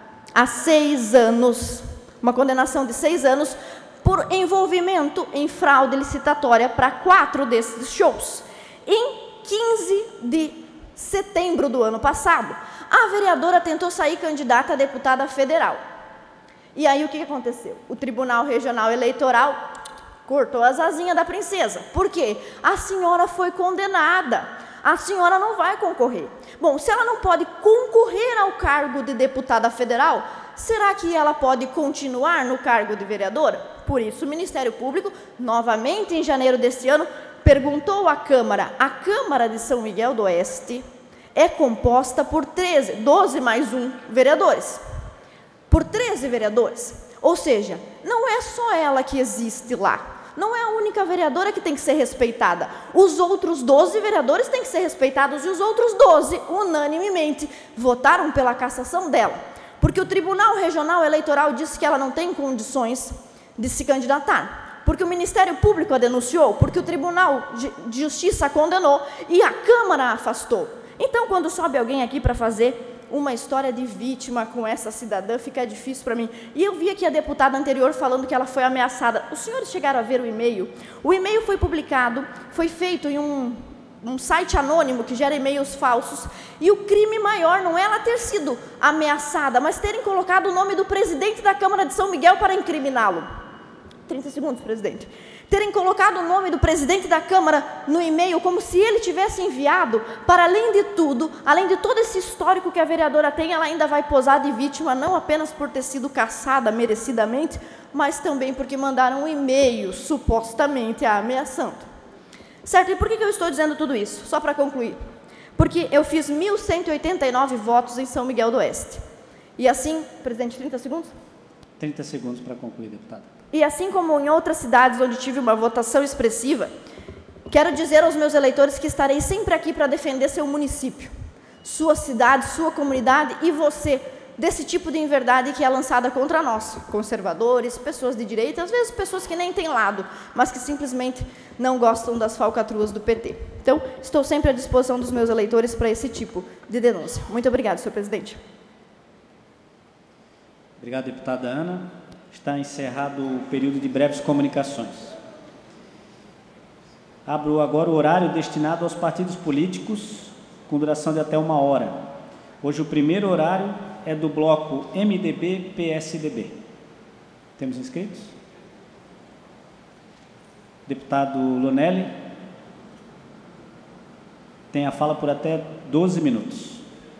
a 6 anos, uma condenação de 6 anos, por envolvimento em fraude licitatória para 4 desses shows. Em 15 de setembro do ano passado, a vereadora tentou sair candidata a deputada federal. E aí o que aconteceu? O Tribunal Regional Eleitoral cortou as asinhas da princesa. Por quê? A senhora foi condenada. A senhora não vai concorrer. Bom, se ela não pode concorrer ao cargo de deputada federal, será que ela pode continuar no cargo de vereadora? Por isso, o Ministério Público, novamente em janeiro deste ano, perguntou à Câmara. A Câmara de São Miguel do Oeste é composta por 12 mais 1 vereadores. Por 13 vereadores. Ou seja, não é só ela que existe lá. Não é a única vereadora que tem que ser respeitada. Os outros 12 vereadores têm que ser respeitados e os outros 12, unanimemente, votaram pela cassação dela. Porque o Tribunal Regional Eleitoral disse que ela não tem condições de se candidatar. porque o Ministério Público a denunciou, porque o Tribunal de Justiça a condenou e a Câmara a afastou. Então, quando sobe alguém aqui para fazer uma história de vítima com essa cidadã, fica difícil para mim. E eu vi aqui a deputada anterior falando que ela foi ameaçada. Os senhores chegaram a ver o e-mail? O e-mail foi publicado, foi feito em um site anônimo que gera e-mails falsos, e o crime maior não é ela ter sido ameaçada, mas terem colocado o nome do presidente da Câmara de São Miguel para incriminá-lo. 30 segundos, presidente. Terem colocado o nome do presidente da Câmara no e-mail, como se ele tivesse enviado, para além de tudo, além de todo esse histórico que a vereadora tem, ela ainda vai posar de vítima, não apenas por ter sido caçada merecidamente, mas também porque mandaram um e-mail, supostamente a ameaçando. Certo? E por que eu estou dizendo tudo isso? Só para concluir. Porque eu fiz 1.189 votos em São Miguel do Oeste. E assim, presidente, 30 segundos? 30 segundos para concluir, deputada. E assim como em outras cidades onde tive uma votação expressiva, quero dizer aos meus eleitores que estarei sempre aqui para defender seu município, sua cidade, sua comunidade e você, desse tipo de inverdade que é lançada contra nós, conservadores, pessoas de direita, às vezes pessoas que nem têm lado, mas que simplesmente não gostam das falcatruas do PT. Então, estou sempre à disposição dos meus eleitores para esse tipo de denúncia. Muito obrigada, senhor presidente. Obrigado, deputada Ana. Está encerrado o período de breves comunicações. Abro agora o horário destinado aos partidos políticos, com duração de até 1 hora. Hoje o primeiro horário é do bloco MDB-PSDB. Temos inscritos? Deputado Lonelli tem a fala por até 12 minutos.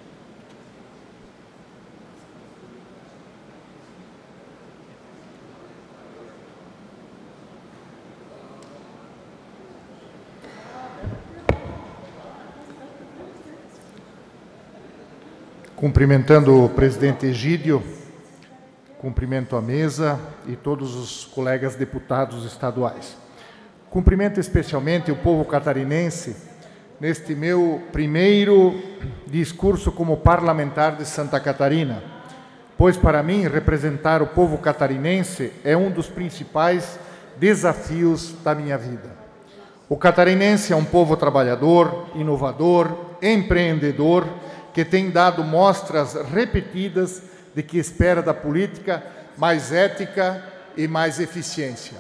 Cumprimentando o presidente Egídio, cumprimento a mesa e todos os colegas deputados estaduais. Cumprimento especialmente o povo catarinense neste meu primeiro discurso como parlamentar de Santa Catarina, pois para mim representar o povo catarinense é um dos principais desafios da minha vida. O catarinense é um povo trabalhador, inovador, empreendedor, que tem dado mostras repetidas de que espera da política mais ética e mais eficiência.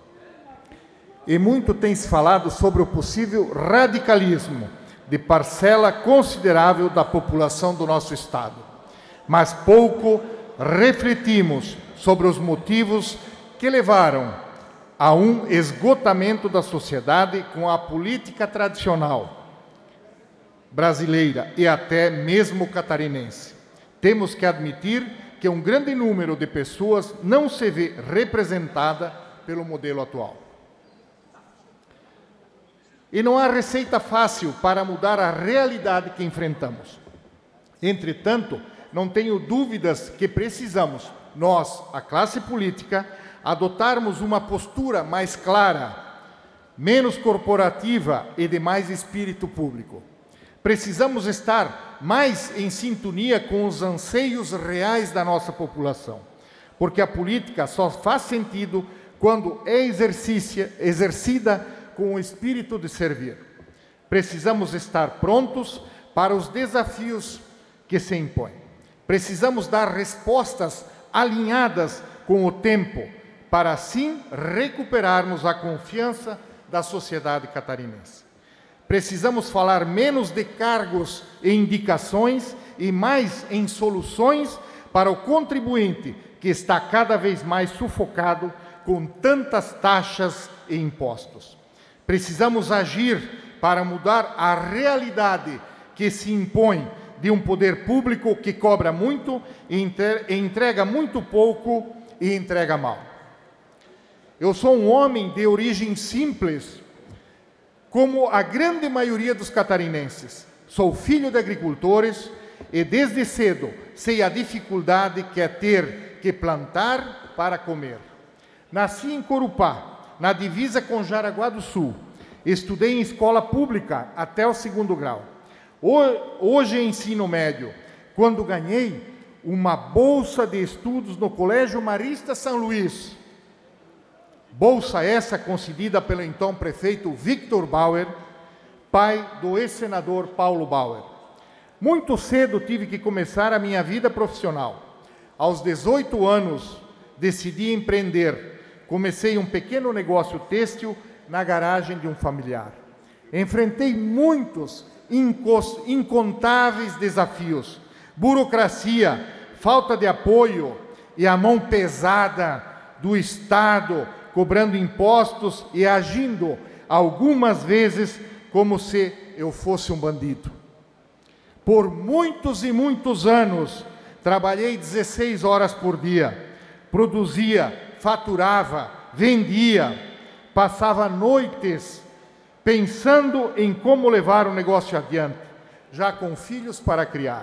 E muito tem se falado sobre o possível radicalismo de parcela considerável da população do nosso Estado, mas pouco refletimos sobre os motivos que levaram a um esgotamento da sociedade com a política tradicional brasileira e até mesmo catarinense. Temos que admitir que um grande número de pessoas não se vê representada pelo modelo atual. E não há receita fácil para mudar a realidade que enfrentamos. Entretanto, não tenho dúvidas que precisamos, nós, a classe política, adotarmos uma postura mais clara, menos corporativa e de mais espírito público. Precisamos estar mais em sintonia com os anseios reais da nossa população, porque a política só faz sentido quando é exercida com o espírito de servir. Precisamos estar prontos para os desafios que se impõem. Precisamos dar respostas alinhadas com o tempo, para assim recuperarmos a confiança da sociedade catarinense. Precisamos falar menos de cargos e indicações e mais em soluções para o contribuinte que está cada vez mais sufocado com tantas taxas e impostos. Precisamos agir para mudar a realidade que se impõe de um poder público que cobra muito e entrega muito pouco e entrega mal. Eu sou um homem de origem simples, como a grande maioria dos catarinenses. Sou filho de agricultores e desde cedo sei a dificuldade que é ter que plantar para comer. Nasci em Corupá, na divisa com Jaraguá do Sul. Estudei em escola pública até o 2º grau. Hoje ensino médio, quando ganhei uma bolsa de estudos no Colégio Marista São Luís, Bolsa essa concedida pelo então prefeito Victor Bauer, pai do ex-senador Paulo Bauer. Muito cedo tive que começar a minha vida profissional. Aos 18 anos, decidi empreender. Comecei um pequeno negócio têxtil na garagem de um familiar. Enfrentei muitos, incontáveis desafios. Burocracia, falta de apoio e a mão pesada do Estado, cobrando impostos e agindo, algumas vezes, como se eu fosse um bandido. Por muitos e muitos anos, trabalhei 16 horas por dia, produzia, faturava, vendia, passava noites pensando em como levar o negócio adiante, já com filhos para criar.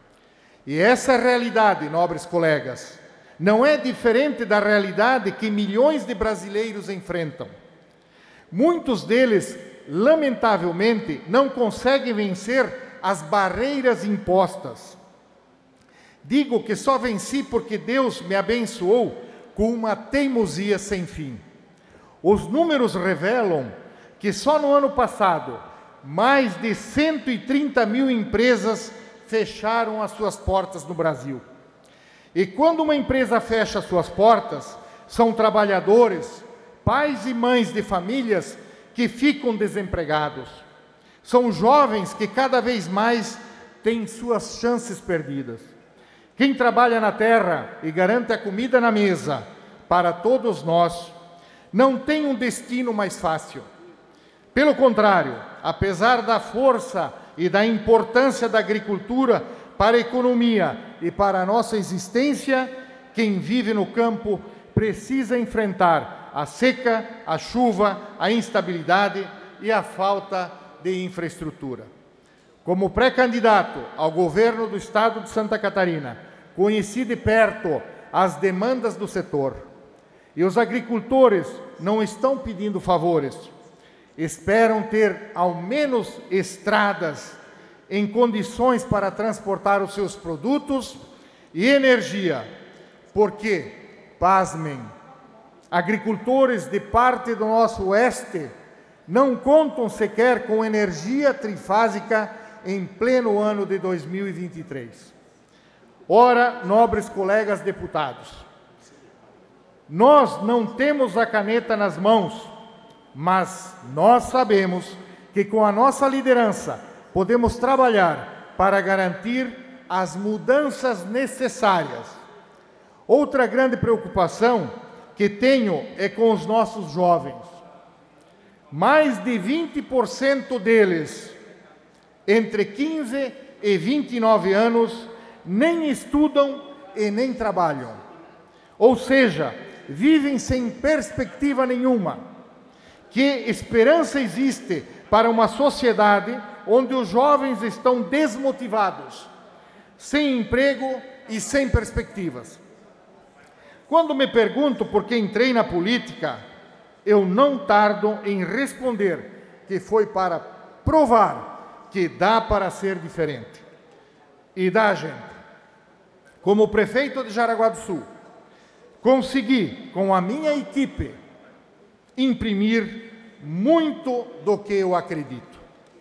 E essa realidade, nobres colegas, não é diferente da realidade que milhões de brasileiros enfrentam. Muitos deles, lamentavelmente, não conseguem vencer as barreiras impostas. Digo que só venci porque Deus me abençoou com uma teimosia sem fim. Os números revelam que só no ano passado, mais de 130 mil empresas fecharam as suas portas no Brasil. E quando uma empresa fecha suas portas, são trabalhadores, pais e mães de famílias que ficam desempregados. São jovens que cada vez mais têm suas chances perdidas. Quem trabalha na terra e garante a comida na mesa para todos nós, não tem um destino mais fácil. Pelo contrário, apesar da força e da importância da agricultura para a economia e para a nossa existência, quem vive no campo precisa enfrentar a seca, a chuva, a instabilidade e a falta de infraestrutura. Como pré-candidato ao governo do estado de Santa Catarina, conheci de perto as demandas do setor. E os agricultores não estão pedindo favores, esperam ter ao menos estradas em condições para transportar os seus produtos e energia, porque, pasmem, agricultores de parte do nosso oeste não contam sequer com energia trifásica em pleno ano de 2023. Ora, nobres colegas deputados, nós não temos a caneta nas mãos, mas nós sabemos que com a nossa liderança podemos trabalhar para garantir as mudanças necessárias. Outra grande preocupação que tenho é com os nossos jovens. Mais de 20% deles, entre 15 e 29 anos, nem estudam e nem trabalham. Ou seja, vivem sem perspectiva nenhuma. Que esperança existe para uma sociedade onde os jovens estão desmotivados, sem emprego e sem perspectivas? Quando me pergunto por que entrei na política, eu não tardo em responder que foi para provar que dá para ser diferente. E dá, gente. Como prefeito de Jaraguá do Sul, consegui, com a minha equipe, imprimir muito do que eu acredito.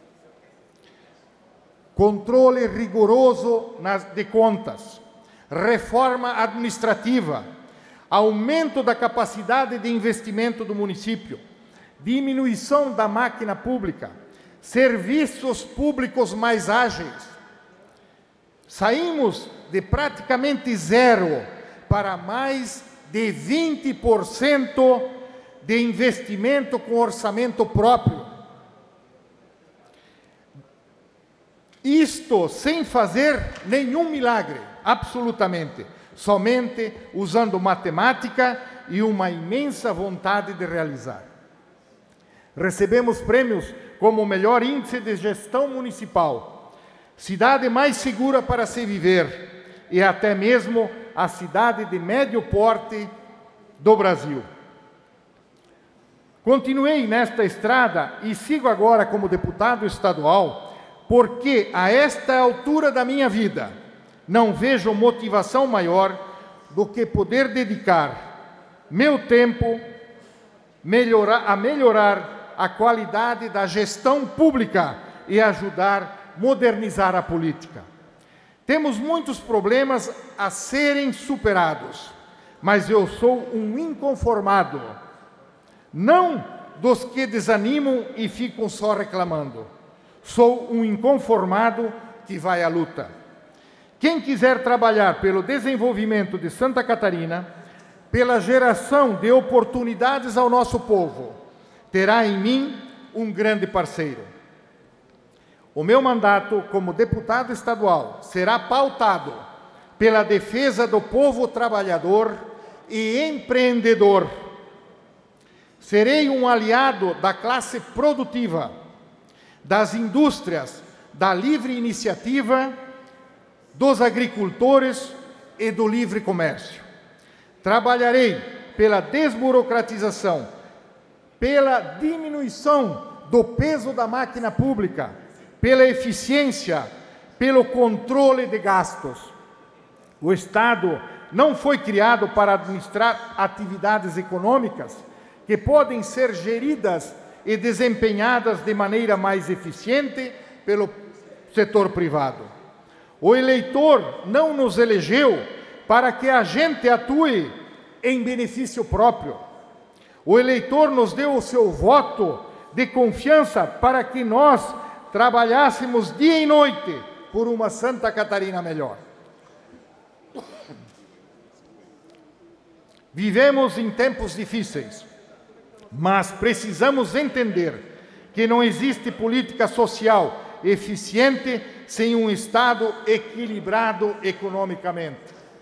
Controle rigoroso de contas, reforma administrativa, aumento da capacidade de investimento do município, diminuição da máquina pública, serviços públicos mais ágeis. Saímos de praticamente zero para mais de 20% de investimento com orçamento próprio. Isto sem fazer nenhum milagre, absolutamente, somente usando matemática e uma imensa vontade de realizar. Recebemos prêmios como o melhor índice de gestão municipal, cidade mais segura para se viver e até mesmo a cidade de médio porte do Brasil. Continuei nesta estrada e sigo agora como deputado estadual, porque a esta altura da minha vida não vejo motivação maior do que poder dedicar meu tempo melhorar a qualidade da gestão pública e ajudar a modernizar a política. Temos muitos problemas a serem superados, mas eu sou um inconformado, não dos que desanimam e ficam só reclamando. Sou um inconformado que vai à luta. Quem quiser trabalhar pelo desenvolvimento de Santa Catarina, pela geração de oportunidades ao nosso povo, terá em mim um grande parceiro. O meu mandato como deputado estadual será pautado pela defesa do povo trabalhador e empreendedor. Serei um aliado da classe produtiva, das indústrias, da livre iniciativa, dos agricultores e do livre comércio. Trabalharei pela desburocratização, pela diminuição do peso da máquina pública, pela eficiência, pelo controle de gastos. O Estado não foi criado para administrar atividades econômicas que podem ser geridas e desempenhadas de maneira mais eficiente pelo setor privado. O eleitor não nos elegeu para que a gente atue em benefício próprio. O eleitor nos deu o seu voto de confiança para que nós trabalhássemos dia e noite por uma Santa Catarina melhor. Vivemos em tempos difíceis, mas precisamos entender que não existe política social eficiente sem um Estado equilibrado economicamente.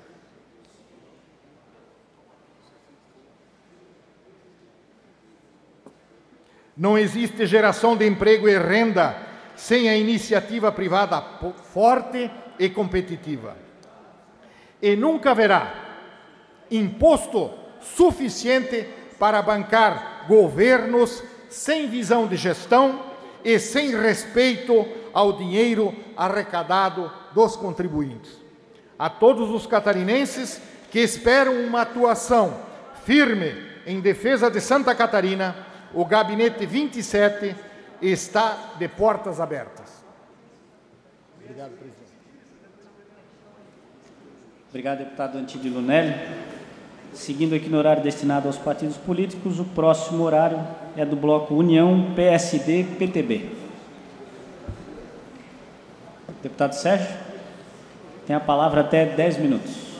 Não existe geração de emprego e renda sem a iniciativa privada forte e competitiva. E nunca haverá imposto suficiente para bancar governos sem visão de gestão e sem respeito ao dinheiro arrecadado dos contribuintes. A todos os catarinenses que esperam uma atuação firme em defesa de Santa Catarina, o Gabinete 27 está de portas abertas. Obrigado, presidente. Obrigado, deputado Antídio Lunelli. Seguindo aqui no horário destinado aos partidos políticos, o próximo horário é do bloco União, PSD, PTB. Deputado Sérgio, tem a palavra até 10 minutos.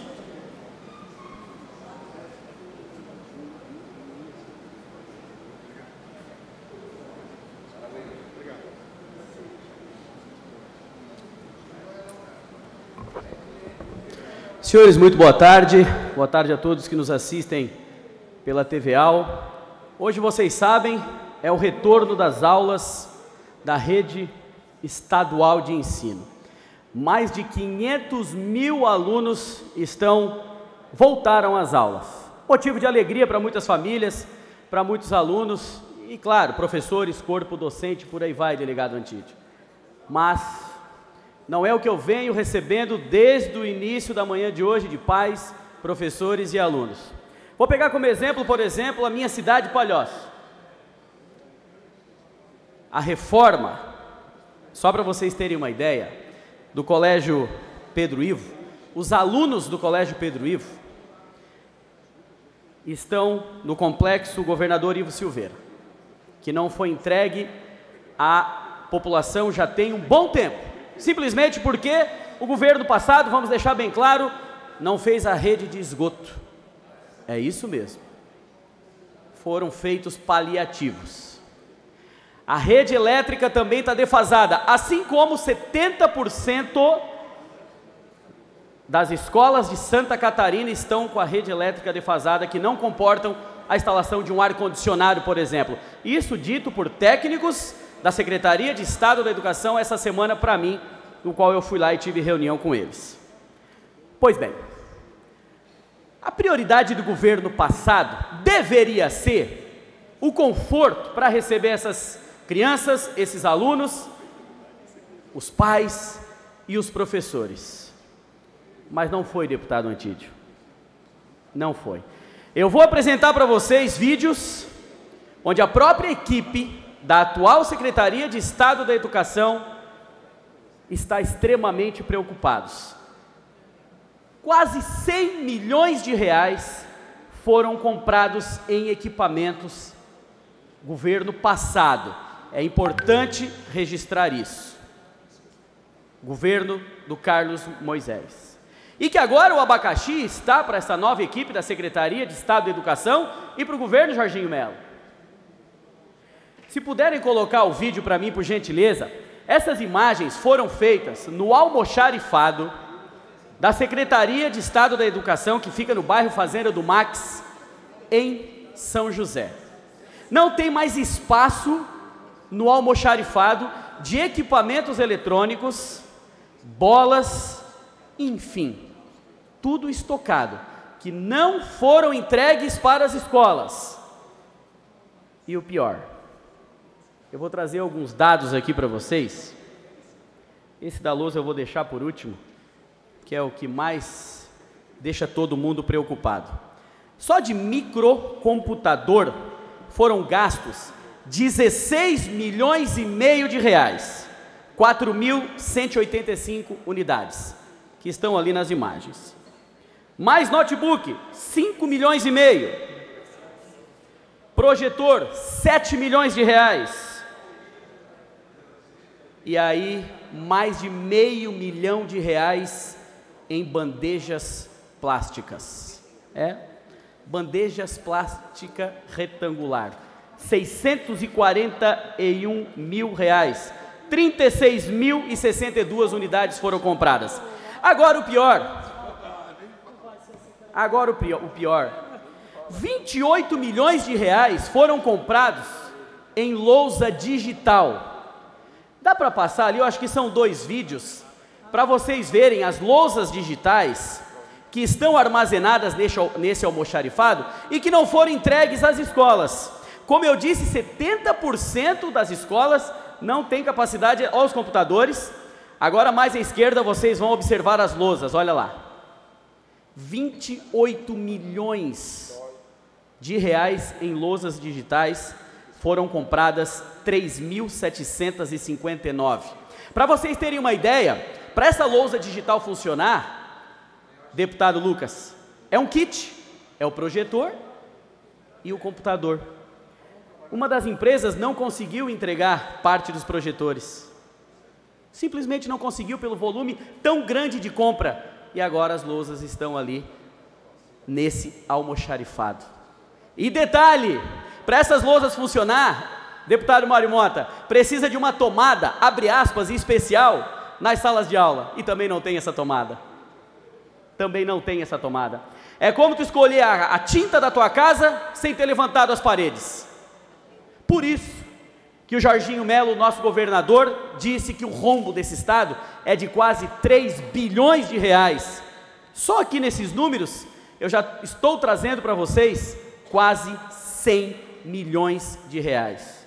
Senhores, muito boa tarde. Boa tarde a todos que nos assistem pela TVAL. Hoje, vocês sabem, é o retorno das aulas da rede estadual de ensino. Mais de 500 mil alunos voltaram às aulas. Motivo de alegria para muitas famílias, para muitos alunos e, claro, professores, corpo docente, por aí vai, delegado Antídio. Mas não é o que eu venho recebendo desde o início da manhã de hoje de pais, professores e alunos. Vou pegar como exemplo, por exemplo, a minha cidade, Palhoça. A reforma, só para vocês terem uma ideia, do Colégio Pedro Ivo, os alunos do Colégio Pedro Ivo estão no complexo Governador Ivo Silveira, que não foi entregue à população já tem um bom tempo. Simplesmente porque o governo passado, vamos deixar bem claro, não fez a rede de esgoto. É isso mesmo. Foram feitos paliativos. A rede elétrica também está defasada, assim como 70% das escolas de Santa Catarina estão com a rede elétrica defasada, que não comportam a instalação de um ar-condicionado, por exemplo. Isso dito por técnicos da Secretaria de Estado da Educação essa semana para mim, no qual eu fui lá e tive reunião com eles. Pois bem, a prioridade do governo passado deveria ser o conforto para receber essas crianças, esses alunos, os pais e os professores. Mas não foi, deputado Antídio. Não foi. Eu vou apresentar para vocês vídeos onde a própria equipe da atual Secretaria de Estado da Educação está extremamente preocupados. Quase 100 milhões de reais foram comprados em equipamentos governo passado. É importante registrar isso. Governo do Carlos Moisés. E que agora o abacaxi está para essa nova equipe da Secretaria de Estado da Educação e para o governo Jorginho Melo. Se puderem colocar o vídeo para mim, por gentileza. Essas imagens foram feitas no almoxarifado da Secretaria de Estado da Educação, que fica no bairro Fazenda do Max, em São José. Não tem mais espaço no almoxarifado de equipamentos eletrônicos, bolas, enfim, tudo estocado, que não foram entregues para as escolas. E o pior, eu vou trazer alguns dados aqui para vocês. Esse da lousa eu vou deixar por último, que é o que mais deixa todo mundo preocupado. Só de microcomputador foram gastos 16 milhões e meio de reais, 4.185 unidades, que estão ali nas imagens. Mais notebook, 5 milhões e meio. Projetor, 7 milhões de reais. E aí, mais de R$500 mil em bandejas plásticas. Bandejas plástica retangular. 641 mil reais. 36.062 unidades foram compradas. Agora o pior. 28 milhões de reais foram comprados em lousa digital. Dá para passar ali, eu acho que são 2 vídeos, para vocês verem as lousas digitais que estão armazenadas nesse almoxarifado e que não foram entregues às escolas. Como eu disse, 70% das escolas não têm capacidade aos computadores. Agora, mais à esquerda, vocês vão observar as lousas, olha lá. 28 milhões de reais em lousas digitais, foram compradas 3.759. Para vocês terem uma ideia, para essa lousa digital funcionar, deputado Lucas, é um kit, é o projetor e o computador. Uma das empresas não conseguiu entregar parte dos projetores. Simplesmente não conseguiu pelo volume tão grande de compra. E agora as lousas estão ali, nesse almoxarifado. E detalhe, para essas lousas funcionar, deputado Mário Mota, precisa de uma tomada, abre aspas, especial, nas salas de aula. E também não tem essa tomada. É como tu escolher a tinta da tua casa sem ter levantado as paredes. Por isso que o Jorginho Melo, nosso governador, disse que o rombo desse estado é de quase 3 bilhões de reais. Só aqui nesses números, eu já estou trazendo para vocês quase 100 milhões de reais.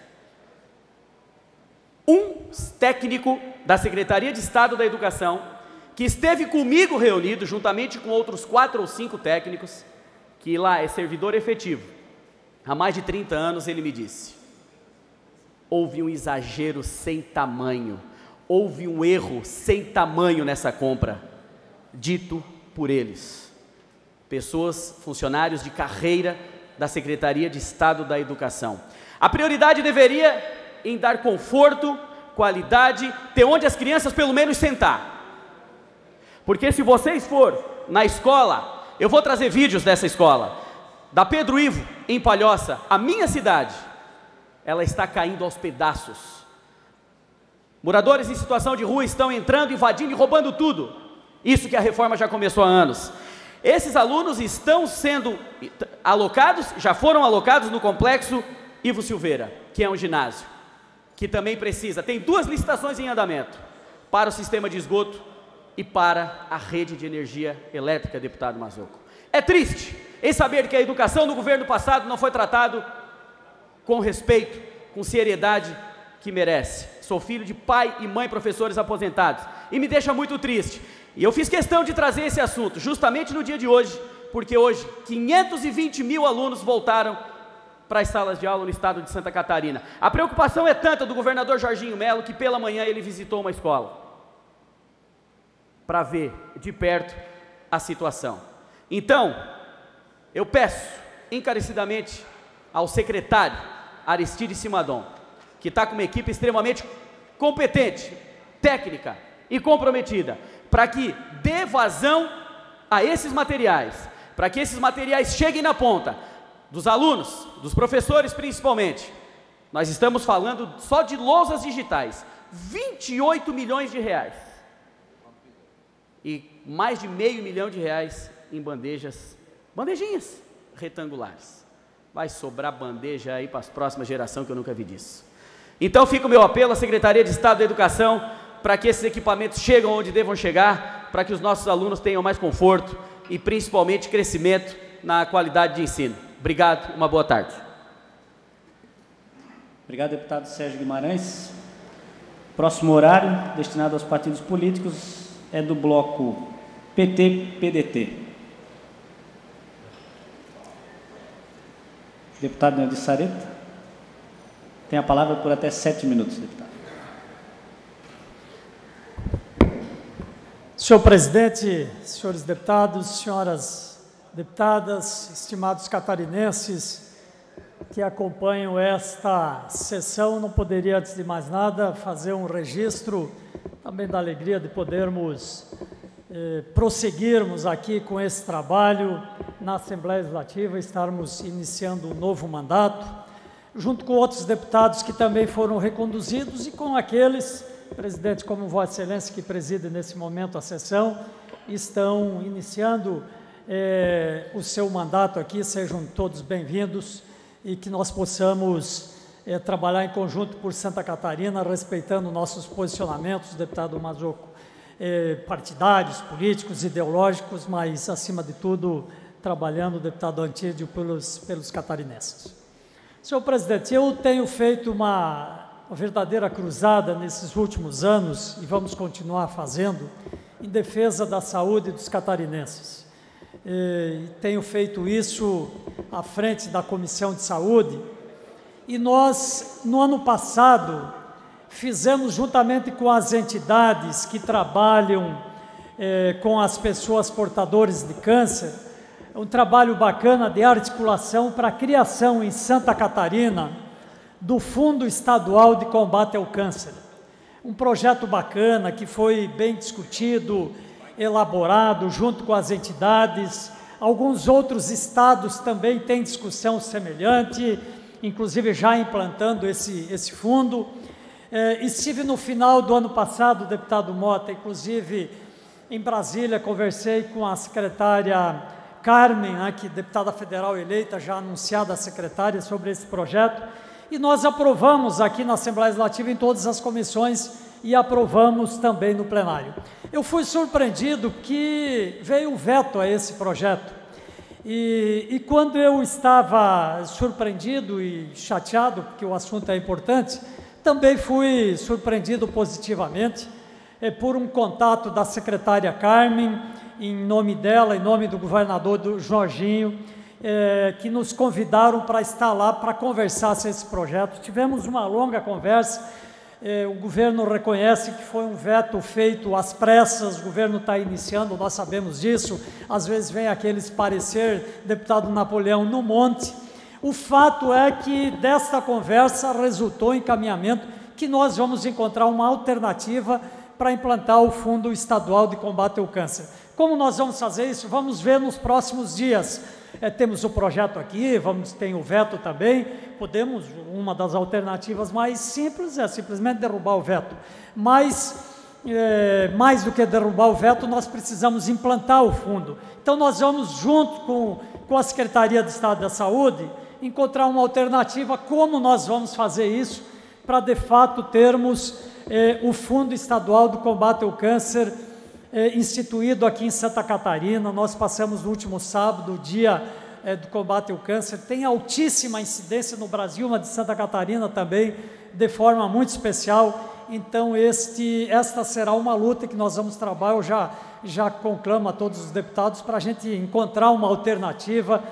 Um técnico da Secretaria de Estado da Educação, que esteve comigo reunido, juntamente com outros 4 ou 5 técnicos, que lá é servidor efetivo, há mais de 30 anos, ele me disse: houve um exagero sem tamanho, houve um erro sem tamanho nessa compra, dito por eles, pessoas, funcionários de carreira da Secretaria de Estado da Educação. A prioridade deveria em dar conforto, qualidade, ter onde as crianças pelo menos sentar. Porque se vocês for na escola, eu vou trazer vídeos dessa escola, da Pedro Ivo, em Palhoça, a minha cidade, ela está caindo aos pedaços. Moradores em situação de rua estão entrando, invadindo e roubando tudo. Isso que a reforma já começou há anos. Esses alunos estão sendo alocados, já foram alocados no complexo Ivo Silveira, que é um ginásio, que também precisa, tem 2 licitações em andamento, para o sistema de esgoto e para a rede de energia elétrica, deputado Mazzucco. É triste em saber que a educação no governo passado não foi tratado com respeito, com seriedade que merece. Sou filho de pai e mãe professores aposentados e me deixa muito triste. E eu fiz questão de trazer esse assunto justamente no dia de hoje, porque hoje 520 mil alunos voltaram para as salas de aula no estado de Santa Catarina. A preocupação é tanta do governador Jorginho Melo que pela manhã ele visitou uma escola para ver de perto a situação. Então, eu peço encarecidamente ao secretário Aristide Simadon, que está com uma equipe extremamente competente, técnica e comprometida, para que dê vazão a esses materiais, para que esses materiais cheguem na ponta dos alunos, dos professores principalmente. Nós estamos falando só de lousas digitais, 28 milhões de reais. E mais de R$500 mil em bandejinhas retangulares. Vai sobrar bandeja aí para as próximas gerações que eu nunca vi disso. Então fica o meu apelo à Secretaria de Estado da Educação para que esses equipamentos cheguem onde devam chegar, para que os nossos alunos tenham mais conforto e principalmente crescimento na qualidade de ensino. Obrigado, uma boa tarde. Obrigado, deputado Sérgio Guimarães. Próximo horário, destinado aos partidos políticos, é do bloco PT-PDT. Deputado Neudi Sareta, tem a palavra por até 7 minutos, deputado. Senhor presidente, senhores deputados, senhoras deputadas, estimados catarinenses que acompanham esta sessão, não poderia, antes de mais nada, fazer um registro também da alegria de podermos prosseguirmos aqui com esse trabalho na Assembleia Legislativa, estarmos iniciando um novo mandato, junto com outros deputados que também foram reconduzidos e com aqueles, presidente, como Vossa Excelência, que preside nesse momento a sessão, estão iniciando o seu mandato aqui. Sejam todos bem-vindos e que nós possamos trabalhar em conjunto por Santa Catarina, respeitando nossos posicionamentos, deputado Mazzuco, partidários, políticos, ideológicos, mas, acima de tudo, trabalhando, deputado Antídio, pelos catarinenses. Senhor presidente, eu tenho feito uma verdadeira cruzada nesses últimos anos, e vamos continuar fazendo, em defesa da saúde dos catarinenses. Tenho feito isso à frente da Comissão de Saúde, e nós, no ano passado, fizemos, juntamente com as entidades que trabalham com as pessoas portadoras de câncer, um trabalho bacana de articulação para a criação em Santa Catarina do Fundo Estadual de Combate ao Câncer. Um projeto bacana que foi bem discutido, elaborado junto com as entidades. Alguns outros estados também têm discussão semelhante, inclusive já implantando esse fundo. Estive no final do ano passado, deputado Mota, inclusive em Brasília, conversei com a secretária Carmen, que deputada federal eleita, já anunciada a secretária, sobre esse projeto, e nós aprovamos aqui na Assembleia Legislativa em todas as comissões e aprovamos também no plenário. Eu fui surpreendido que veio um veto a esse projeto, e quando eu estava surpreendido e chateado, porque o assunto é importante, também fui surpreendido positivamente por um contato da secretária Carmen, em nome dela, em nome do governador do Jorginho, que nos convidaram para estar lá para conversar sobre esse projeto. Tivemos uma longa conversa, o governo reconhece que foi um veto feito às pressas, o governo está iniciando, nós sabemos disso, às vezes vem aqueles parecer, deputado Napoleão, no monte. O fato é que desta conversa resultou em encaminhamento que nós vamos encontrar uma alternativa para implantar o Fundo Estadual de Combate ao Câncer. Como nós vamos fazer isso? Vamos ver nos próximos dias. Temos o projeto aqui, tem o veto também, podemos, uma das alternativas mais simples é simplesmente derrubar o veto. Mas, mais do que derrubar o veto, nós precisamos implantar o fundo. Então, nós vamos, junto com a Secretaria de Estado da Saúde, encontrar uma alternativa, como nós vamos fazer isso, para, de fato, termos o Fundo Estadual do Combate ao Câncer instituído aqui em Santa Catarina. Nós passamos no último sábado, o dia do combate ao câncer, tem altíssima incidência no Brasil, mas de Santa Catarina também, de forma muito especial. Então, esta será uma luta que nós vamos trabalhar. Eu já conclamo a todos os deputados para a gente encontrar uma alternativa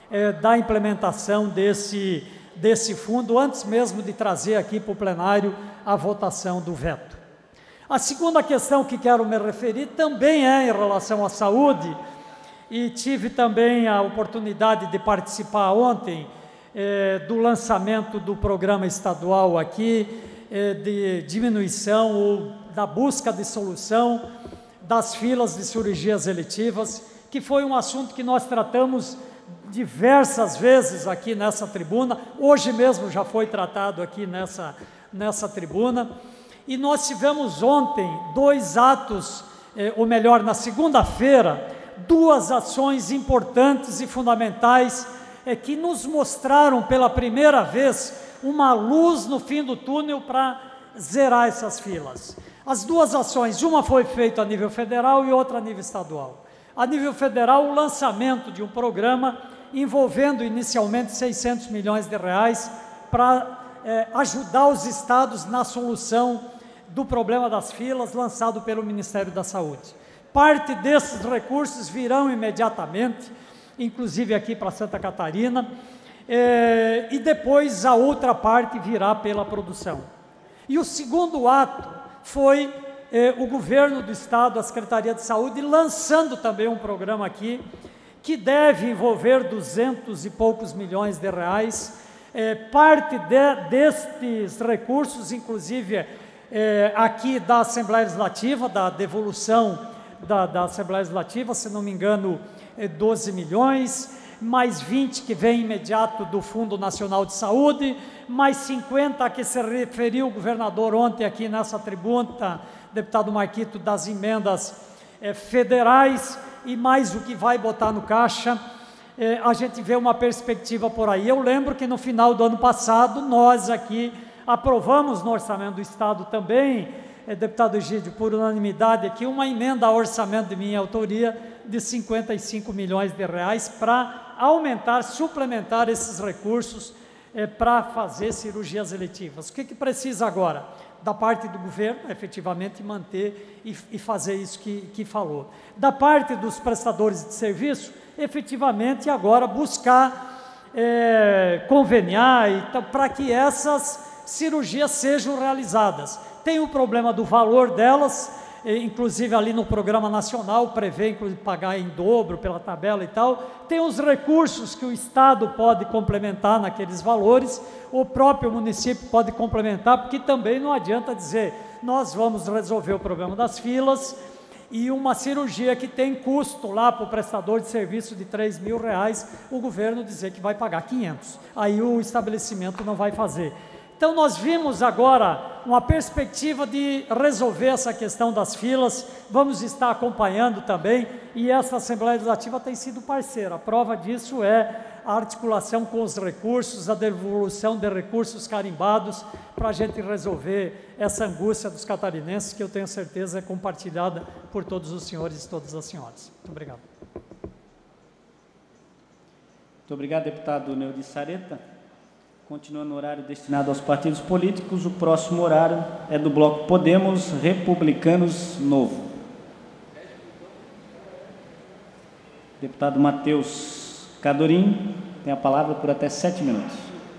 da implementação desse fundo, antes mesmo de trazer aqui para o plenário a votação do veto. A segunda questão que quero me referir também é em relação à saúde, e tive também a oportunidade de participar ontem do lançamento do programa estadual aqui, de diminuição ou da busca de solução das filas de cirurgias eletivas, que foi um assunto que nós tratamos diversas vezes aqui nessa tribuna, hoje mesmo já foi tratado aqui nessa tribuna, e nós tivemos ontem 2 atos, ou melhor, na segunda-feira, 2 ações importantes e fundamentais que nos mostraram pela primeira vez uma luz no fim do túnel para zerar essas filas. As 2 ações, uma foi feita a nível federal e outra a nível estadual. A nível federal, o lançamento de um programa envolvendo inicialmente 600 milhões de reais para ajudar os estados na solução do problema das filas, lançado pelo Ministério da Saúde. Parte desses recursos virão imediatamente, inclusive aqui para Santa Catarina, e depois a outra parte virá pela produção. E o segundo ato foi o governo do estado, a Secretaria de Saúde, lançando também um programa aqui, que deve envolver 200 e poucos milhões de reais, parte destes recursos, inclusive aqui da Assembleia Legislativa, da devolução da Assembleia Legislativa, se não me engano, 12 milhões, mais 20 que vem imediato do Fundo Nacional de Saúde, mais 50 a que se referiu o governador ontem aqui nessa tribuna, deputado Marquito, das emendas federais, e mais o que vai botar no caixa. A gente vê uma perspectiva por aí. Eu lembro que no final do ano passado, nós aqui aprovamos no orçamento do Estado também, deputado Egídio, por unanimidade aqui, uma emenda ao orçamento de minha autoria de 55 milhões de reais para aumentar, suplementar esses recursos para fazer cirurgias eletivas. O que precisa agora? Da parte do governo, efetivamente, manter e fazer isso que falou. Da parte dos prestadores de serviço, efetivamente, agora buscar conveniar para que essas cirurgias sejam realizadas. Tem o problema do valor delas, inclusive ali no Programa Nacional, prevê inclusive pagar em dobro pela tabela e tal. Tem os recursos que o Estado pode complementar naqueles valores, o próprio município pode complementar, porque também não adianta dizer, nós vamos resolver o problema das filas, e uma cirurgia que tem custo lá para o prestador de serviço de R$3.000, o governo dizer que vai pagar 500. Aí o estabelecimento não vai fazer. Então, nós vimos agora uma perspectiva de resolver essa questão das filas, vamos estar acompanhando também, e essa Assembleia Legislativa tem sido parceira. A prova disso é a articulação com os recursos, a devolução de recursos carimbados, para a gente resolver essa angústia dos catarinenses, que eu tenho certeza é compartilhada por todos os senhores e todas as senhoras. Muito obrigado. Muito obrigado, deputado Neudi Sareta. Continuando o horário destinado aos partidos políticos, o próximo horário é do bloco Podemos, Republicanos, Novo. Deputado Matheus Cadorim tem a palavra por até 7 minutos.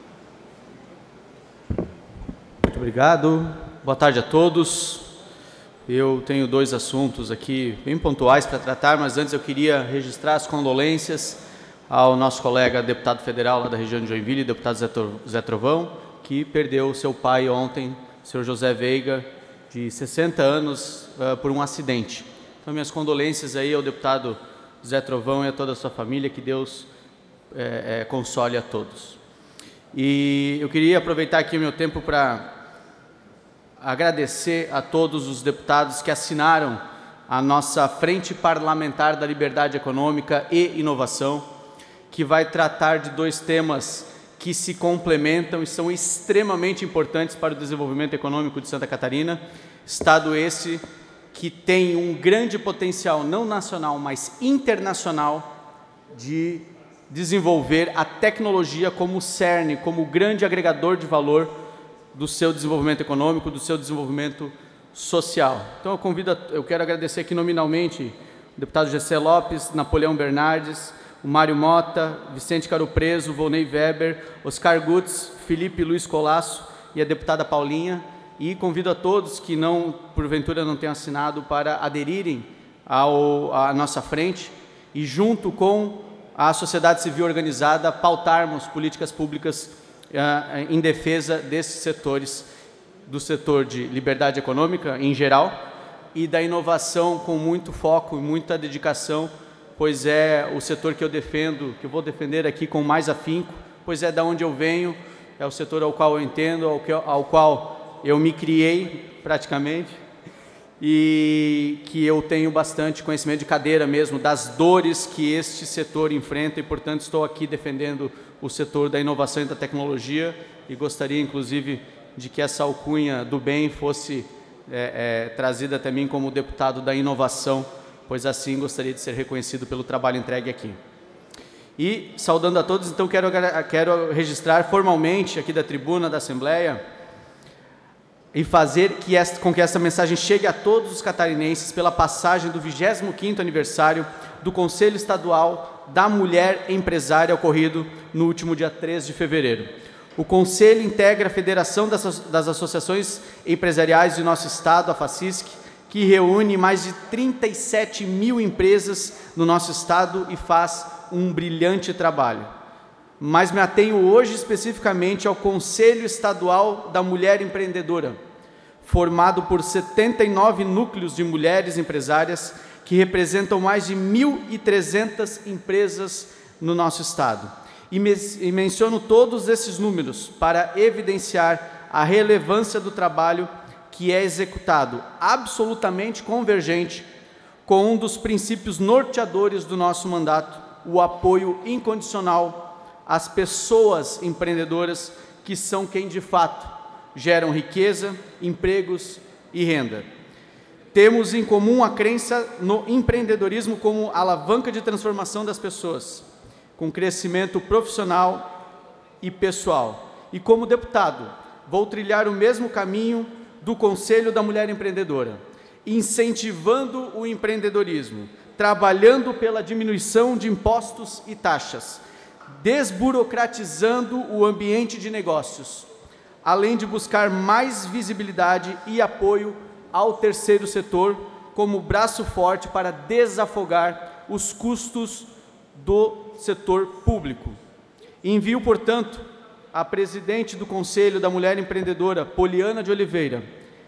Muito obrigado. Boa tarde a todos. Eu tenho 2 assuntos aqui bem pontuais para tratar, mas antes eu queria registrar as condolências ao nosso colega deputado federal lá da região de Joinville, deputado Zé Trovão, que perdeu o seu pai ontem, o senhor José Veiga, de 60 anos, por um acidente. Então, minhas condolências aí ao deputado Zé Trovão e a toda a sua família, que Deus console a todos. E eu queria aproveitar aqui o meu tempo para agradecer a todos os deputados que assinaram a nossa Frente Parlamentar da Liberdade Econômica e Inovação, que vai tratar de 2 temas que se complementam e são extremamente importantes para o desenvolvimento econômico de Santa Catarina. Estado esse que tem um grande potencial, não nacional, mas internacional, de desenvolver a tecnologia como cerne, como grande agregador de valor do seu desenvolvimento econômico, do seu desenvolvimento social. Então eu quero agradecer aqui nominalmente o deputado Gessé Lopes, Napoleão Bernardes, o Mário Mota, Vicente Caro Preso, Volney Weber, Oscar Gutz, Felipe Luiz Colasso e a deputada Paulinha. E convido a todos que porventura não tenham assinado para aderirem à nossa frente e, junto com a sociedade civil organizada, pautarmos políticas públicas em defesa desses setores, do setor de liberdade econômica em geral e da inovação com muito foco e muita dedicação, pois é o setor que eu defendo, que eu vou defender aqui com mais afinco, pois é da onde eu venho, é o setor ao qual eu entendo, ao qual eu me criei praticamente, e que eu tenho bastante conhecimento de cadeira mesmo, das dores que este setor enfrenta, e, portanto, estou aqui defendendo o setor da inovação e da tecnologia, e gostaria, inclusive, de que essa alcunha do bem fosse trazida até mim como deputado da inovação, pois assim gostaria de ser reconhecido pelo trabalho entregue aqui. E, saudando a todos, então, quero registrar formalmente aqui da tribuna da Assembleia e fazer com que essa mensagem chegue a todos os catarinenses pela passagem do 25º aniversário do Conselho Estadual da Mulher Empresária, ocorrido no último dia 3 de fevereiro. O Conselho integra a Federação das Associações Empresariais de nosso Estado, a FACISC, que reúne mais de 37 mil empresas no nosso Estado e faz um brilhante trabalho. Mas me atenho hoje especificamente ao Conselho Estadual da Mulher Empreendedora, formado por 79 núcleos de mulheres empresárias que representam mais de 1.300 empresas no nosso Estado. E menciono todos esses números para evidenciar a relevância do trabalho que é executado, absolutamente convergente com um dos princípios norteadores do nosso mandato, o apoio incondicional às pessoas empreendedoras, que são quem de fato geram riqueza, empregos e renda. Temos em comum a crença no empreendedorismo como alavanca de transformação das pessoas, com crescimento profissional e pessoal. E como deputado, vou trilhar o mesmo caminho do Conselho da Mulher Empreendedora, incentivando o empreendedorismo, trabalhando pela diminuição de impostos e taxas, desburocratizando o ambiente de negócios, além de buscar mais visibilidade e apoio ao terceiro setor como braço forte para desafogar os custos do setor público. Envio, portanto, à presidente do Conselho da Mulher Empreendedora, Poliana de Oliveira,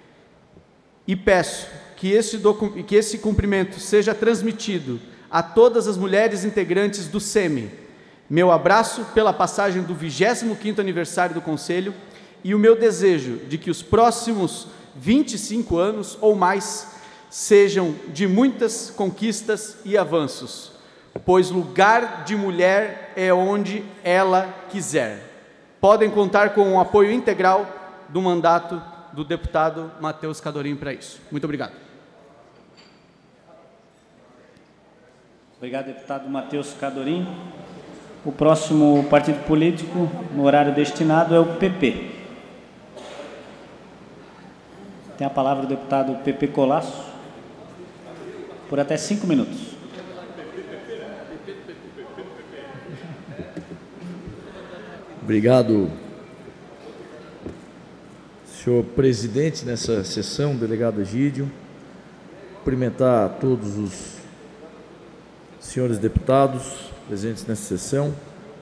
e peço que esse cumprimento seja transmitido a todas as mulheres integrantes do SEMI. Meu abraço pela passagem do 25º aniversário do Conselho e o meu desejo de que os próximos 25 anos ou mais sejam de muitas conquistas e avanços, pois lugar de mulher é onde ela quiser. Podem contar com o apoio integral do mandato do deputado Matheus Cadorim para isso. Muito obrigado. Obrigado, deputado Matheus Cadorim. O próximo partido político, no horário destinado, é o PP. Tem a palavra o deputado Pepe Colasso, por até 5 minutos. Obrigado, senhor presidente, nessa sessão, delegado Egídio. Cumprimentar a todos os senhores deputados presentes nessa sessão.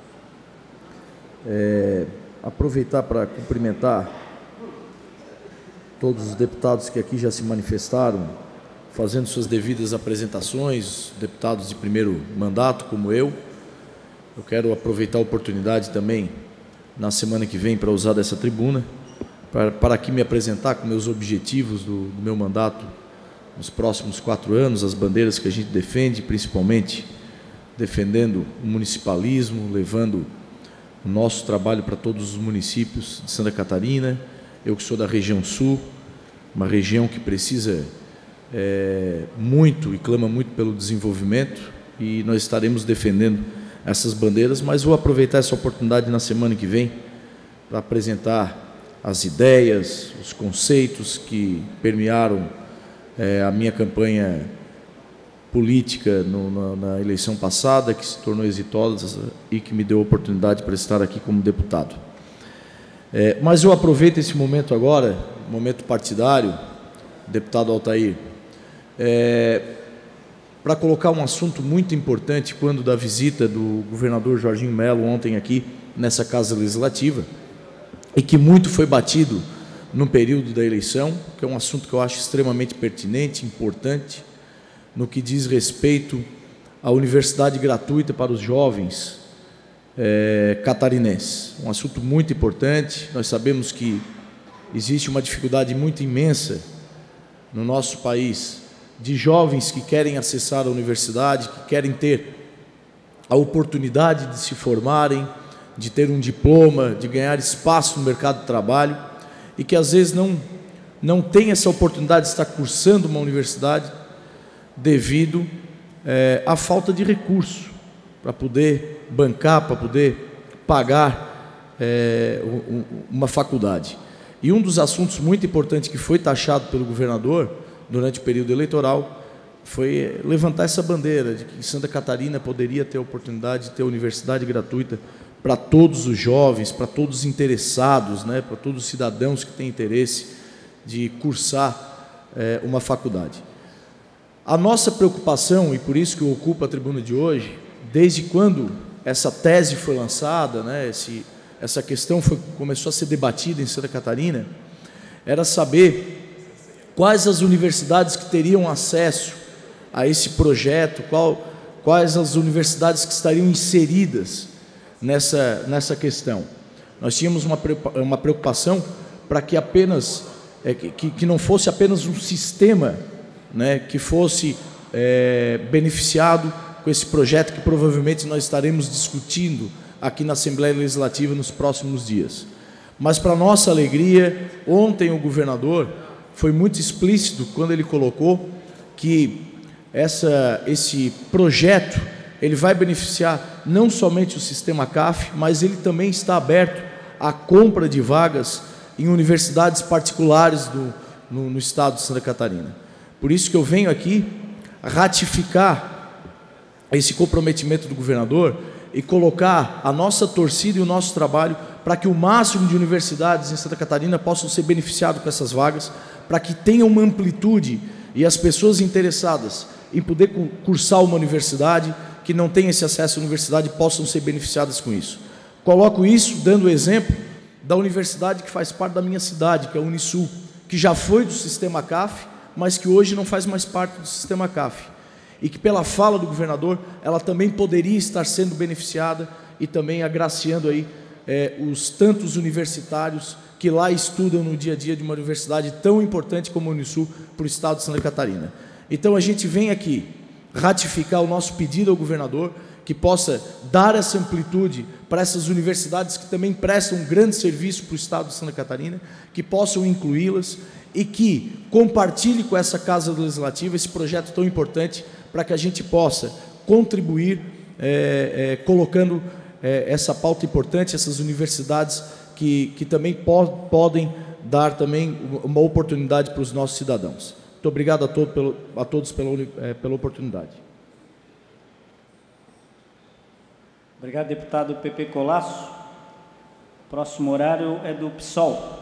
Aproveitar para cumprimentar todos os deputados que aqui já se manifestaram, fazendo suas devidas apresentações, deputados de primeiro mandato, como eu. Eu quero aproveitar a oportunidade também, na semana que vem, para usar dessa tribuna, para aqui me apresentar com meus objetivos do meu mandato nos próximos 4 anos, as bandeiras que a gente defende, principalmente defendendo o municipalismo, levando o nosso trabalho para todos os municípios de Santa Catarina. Eu que sou da região sul, uma região que precisa muito e clama muito pelo desenvolvimento, e nós estaremos defendendo essas bandeiras, mas vou aproveitar essa oportunidade na semana que vem para apresentar as ideias, os conceitos que permearam a minha campanha política na eleição passada, que se tornou exitosa e que me deu a oportunidade para estar aqui como deputado. Mas eu aproveito esse momento agora, momento partidário, deputado Altair, para colocar um assunto muito importante quando da visita do governador Jorginho Melo ontem aqui nessa Casa Legislativa, e que muito foi batido no período da eleição, que é um assunto que eu acho extremamente pertinente, importante, no que diz respeito à universidade gratuita para os jovens catarinenses. Um assunto muito importante. Nós sabemos que existe uma dificuldade muito imensa no nosso país de jovens que querem acessar a universidade, que querem ter a oportunidade de se formarem, de ter um diploma, de ganhar espaço no mercado de trabalho, e que às vezes não tem essa oportunidade de estar cursando uma universidade devido à falta de recurso para poder bancar, para poder pagar uma faculdade. E um dos assuntos muito importantes que foi taxado pelo governador durante o período eleitoral foi levantar essa bandeira de que Santa Catarina poderia ter a oportunidade de ter universidade gratuita para todos os jovens, para todos os interessados, né, para todos os cidadãos que têm interesse de cursar uma faculdade. A nossa preocupação, e por isso que eu ocupo a tribuna de hoje, desde quando essa tese foi lançada, né, essa questão começou a ser debatida em Santa Catarina, era saber quais as universidades que teriam acesso a esse projeto, quais as universidades que estariam inseridas nessa questão. Nós tínhamos uma preocupação para que apenas que não fosse apenas um sistema, né, que fosse beneficiado com esse projeto que provavelmente nós estaremos discutindo aqui na Assembleia Legislativa nos próximos dias. Mas, para nossa alegria, ontem o governador foi muito explícito quando ele colocou que esse projeto ele vai beneficiar não somente o sistema CAF, mas ele também está aberto à compra de vagas em universidades particulares no estado de Santa Catarina. Por isso que eu venho aqui ratificar esse comprometimento do governador e colocar a nossa torcida e o nosso trabalho para que o máximo de universidades em Santa Catarina possam ser beneficiados com essas vagas, para que tenha uma amplitude e as pessoas interessadas em poder cursar uma universidade, que não têm esse acesso à universidade, possam ser beneficiadas com isso. Coloco isso dando o exemplo da universidade que faz parte da minha cidade, que é a Unisul, que já foi do sistema CAF, mas que hoje não faz mais parte do sistema CAF. E que pela fala do governador, ela também poderia estar sendo beneficiada e também agraciando aí os tantos universitários que lá estudam no dia a dia de uma universidade tão importante como a Unisul para o estado de Santa Catarina. Então a gente vem aqui ratificar o nosso pedido ao governador, que possa dar essa amplitude para essas universidades que também prestam um grande serviço para o estado de Santa Catarina, que possam incluí-las e que compartilhe com essa Casa Legislativa esse projeto tão importante para que a gente possa contribuir colocando essa pauta importante, essas universidades que também podem dar também uma oportunidade para os nossos cidadãos. Muito obrigado a todos pela oportunidade. Obrigado, deputado Pepe Colasso. Próximo horário é do PSOL.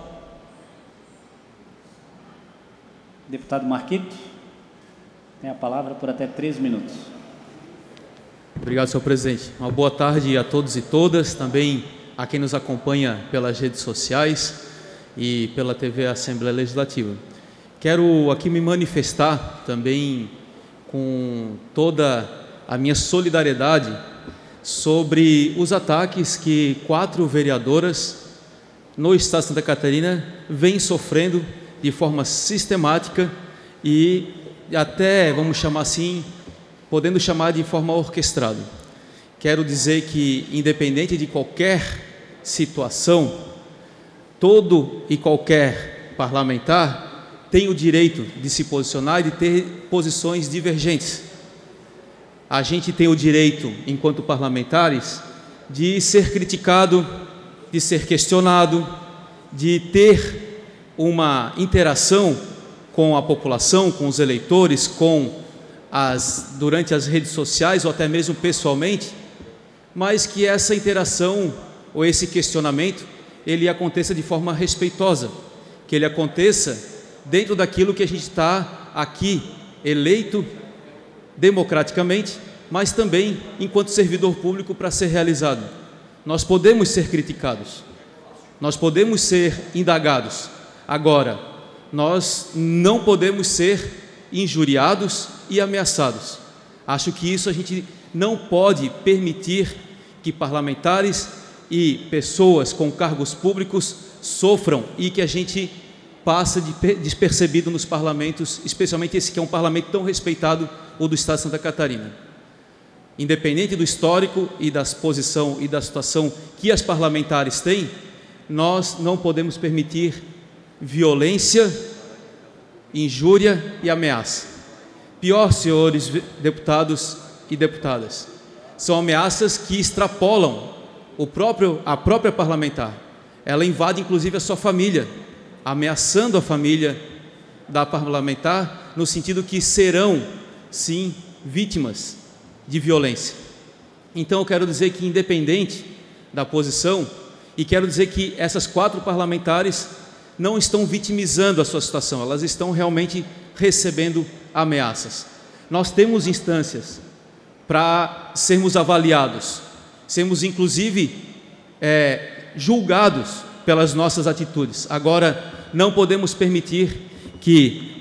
Deputado Marquito, tem a palavra por até 3 minutos. Obrigado, senhor presidente. Uma boa tarde a todos e todas, também a quem nos acompanha pelas redes sociais e pela TV Assembleia Legislativa. Quero aqui me manifestar também com toda a minha solidariedade sobre os ataques que 4 vereadoras no estado de Santa Catarina vêm sofrendo de forma sistemática e até, vamos chamar assim, podendo chamar de forma orquestrada. Quero dizer que, independente de qualquer situação, todo e qualquer parlamentar tem o direito de se posicionar e de ter posições divergentes. A gente tem o direito, enquanto parlamentares, de ser criticado, de ser questionado, de ter uma interação com a população, com os eleitores, com durante as redes sociais ou até mesmo pessoalmente, mas que essa interação ou esse questionamento ele aconteça de forma respeitosa, que ele aconteça dentro daquilo que a gente está aqui eleito democraticamente, mas também enquanto servidor público para ser realizado. Nós podemos ser criticados, nós podemos ser indagados, agora nós não podemos ser injuriados e ameaçados. Acho que isso a gente não pode permitir que parlamentares e pessoas com cargos públicos sofram e que a gente passa despercebido nos parlamentos, especialmente esse que é um parlamento tão respeitado, o do Estado de Santa Catarina. Independente do histórico e da posição e da situação que as parlamentares têm, nós não podemos permitir violência, injúria e ameaça. Pior, senhores deputados e deputadas, são ameaças que extrapolam a própria parlamentar. Ela invade inclusive a sua família, ameaçando a família da parlamentar, no sentido que serão, sim, vítimas de violência. Então eu quero dizer que, independente da posição, e quero dizer que essas 4 parlamentares não estão vitimizando a sua situação, elas estão realmente recebendo ameaças. Nós temos instâncias para sermos avaliados, sermos inclusive julgados pelas nossas atitudes. Agora, não podemos permitir que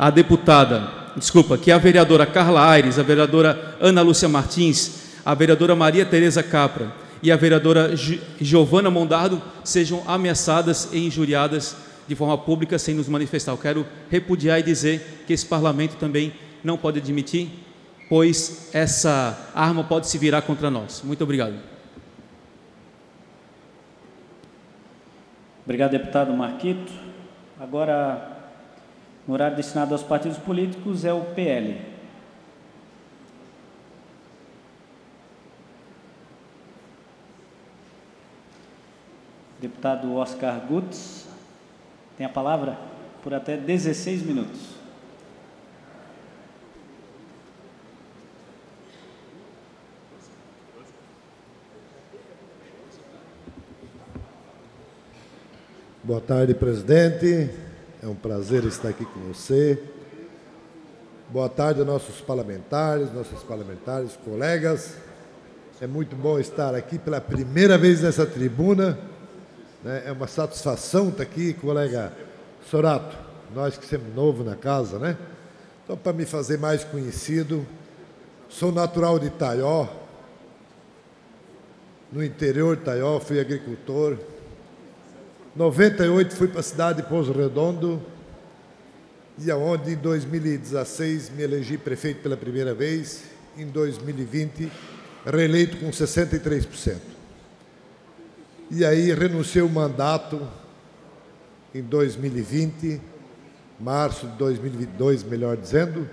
que a vereadora Carla Aires, a vereadora Ana Lúcia Martins, a vereadora Maria Tereza Capra e a vereadora Giovana Mondardo sejam ameaçadas e injuriadas de forma pública sem nos manifestar. Eu quero repudiar e dizer que esse parlamento também não pode admitir, pois essa arma pode se virar contra nós. Muito obrigado. Obrigado, deputado Marquito. Agora, no horário destinado aos partidos políticos, é o PL. Deputado Oscar Gutz tem a palavra por até 16 minutos. Boa tarde, presidente. É um prazer estar aqui com você. Boa tarde a nossos parlamentares, colegas. É muito bom estar aqui pela primeira vez nessa tribuna. É uma satisfação estar aqui, colega Sorato, nós que somos novos na casa, né? Então, para me fazer mais conhecido, sou natural de Itaió, no interior de Itaió, fui agricultor. Em 98 fui para a cidade de Pouso Redondo, e aonde em 2016 me elegi prefeito pela primeira vez, em 2020 reeleito com 63%. E aí renunciei o mandato em 2020, março de 2022, melhor dizendo,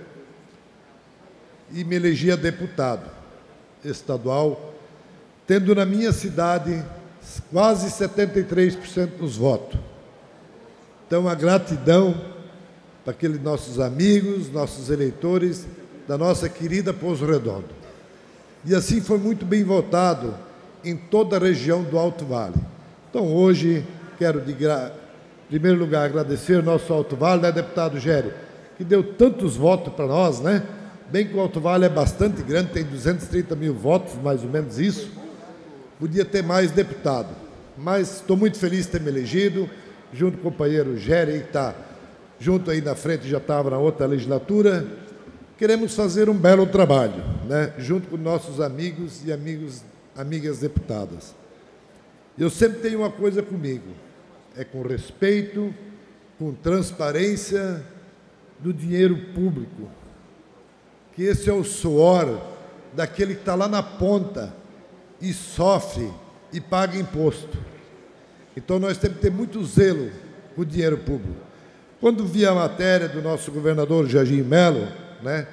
e me elegi a deputado estadual, tendo na minha cidade quase 73% dos votos. Então, a gratidão para aqueles nossos amigos, nossos eleitores da nossa querida Pouso Redondo. E assim foi muito bem votado em toda a região do Alto Vale. Então, hoje, quero, em primeiro lugar, agradecer ao nosso Alto Vale, né, deputado Gério, que deu tantos votos para nós, né? Bem que o Alto Vale é bastante grande, tem 230 mil votos, mais ou menos isso. Podia ter mais deputado, mas estou muito feliz de ter me elegido, junto com o companheiro Gério, que está junto aí na frente, já estava na outra legislatura. Queremos fazer um belo trabalho, né? Junto com nossos amigos e amigas deputadas. Eu sempre tenho uma coisa comigo, é com respeito, com transparência do dinheiro público, que esse é o suor daquele que está lá na ponta e sofre e paga imposto. Então, nós temos que ter muito zelo com o dinheiro público. Quando vi a matéria do nosso governador Jorginho Melo, né,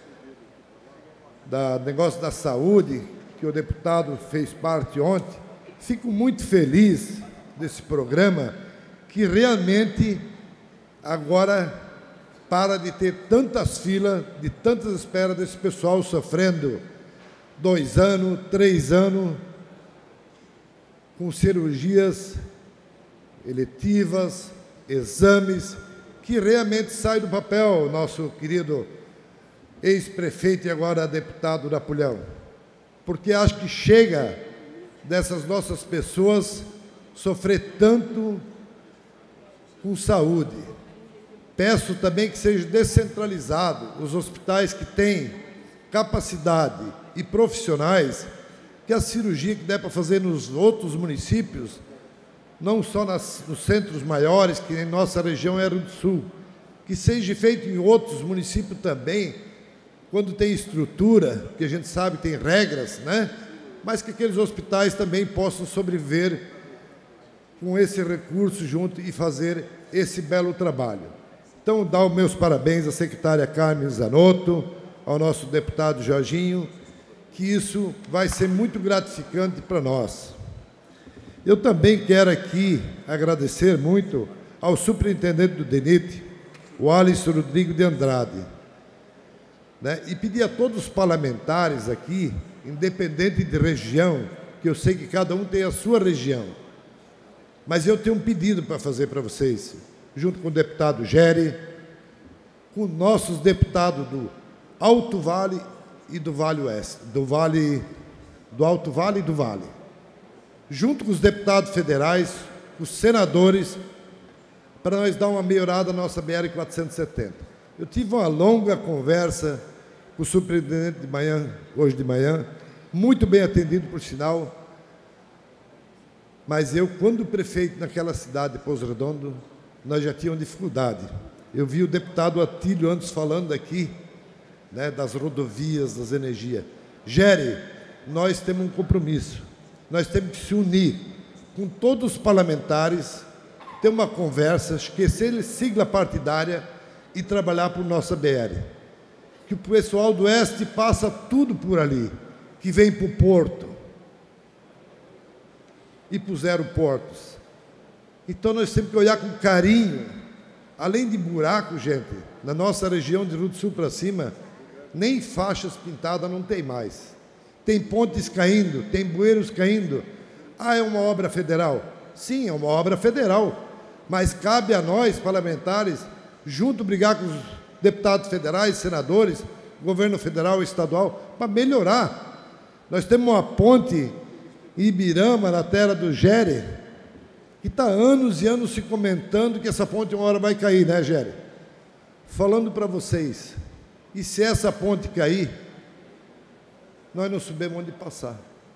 da negócio da saúde, que o deputado fez parte ontem, fico muito feliz desse programa, que realmente agora para de ter tantas filas, de tantas esperas desse pessoal sofrendo 2 anos, 3 anos, com cirurgias eletivas, exames, que realmente sai do papel, nosso querido ex-prefeito e agora deputado Napoleão. Porque acho que chega dessas nossas pessoas sofrer tanto com saúde. Peço também que seja descentralizado os hospitais que têm capacidade e profissionais, que a cirurgia que der para fazer nos outros municípios, não só nos centros maiores, que em nossa região é Rio do Sul, que seja feito em outros municípios também, quando tem estrutura, que a gente sabe tem regras, né? Mas que aqueles hospitais também possam sobreviver com esse recurso junto e fazer esse belo trabalho. Então, dá os meus parabéns à secretária Carmen Zanotto, ao nosso deputado Jorginho, que isso vai ser muito gratificante para nós. Eu também quero aqui agradecer muito ao superintendente do DENIT, o Alisson Rodrigo de Andrade, né? E pedir a todos os parlamentares aqui, independente de região, que eu sei que cada um tem a sua região, mas eu tenho um pedido para fazer para vocês, junto com o deputado Gere, com nossos deputados do Alto Vale e do Vale Oeste, do Alto Vale e do Vale, junto com os deputados federais, os senadores, para nós dar uma melhorada na nossa BR-470. Eu tive uma longa conversa com o superintendente de manhã, hoje de manhã, muito bem atendido, por sinal, mas eu, quando prefeito naquela cidade de Pouso Redondo, nós já tínhamos dificuldade. Eu vi o deputado Atílio antes falando aqui, né, das rodovias, das energias. Gere, nós temos um compromisso. Nós temos que se unir com todos os parlamentares, ter uma conversa, esquecer sigla partidária e trabalhar por nossa BR. Que o pessoal do Oeste passa tudo por ali, que vem para o Porto e para os aeroportos. Então, nós temos que olhar com carinho. Além de buraco, gente, na nossa região de Rio do Sul para cima, nem faixas pintadas não tem mais. Tem pontes caindo, tem bueiros caindo. Ah, é uma obra federal? Sim, é uma obra federal. Mas cabe a nós, parlamentares, junto brigar com os deputados federais, senadores, governo federal e estadual, para melhorar. Nós temos uma ponte em Ibirama, na terra do Gere, que está anos e anos se comentando que essa ponte uma hora vai cair, né, Gere? Falando para vocês, e se essa ponte cair, nós não sabemos onde passar.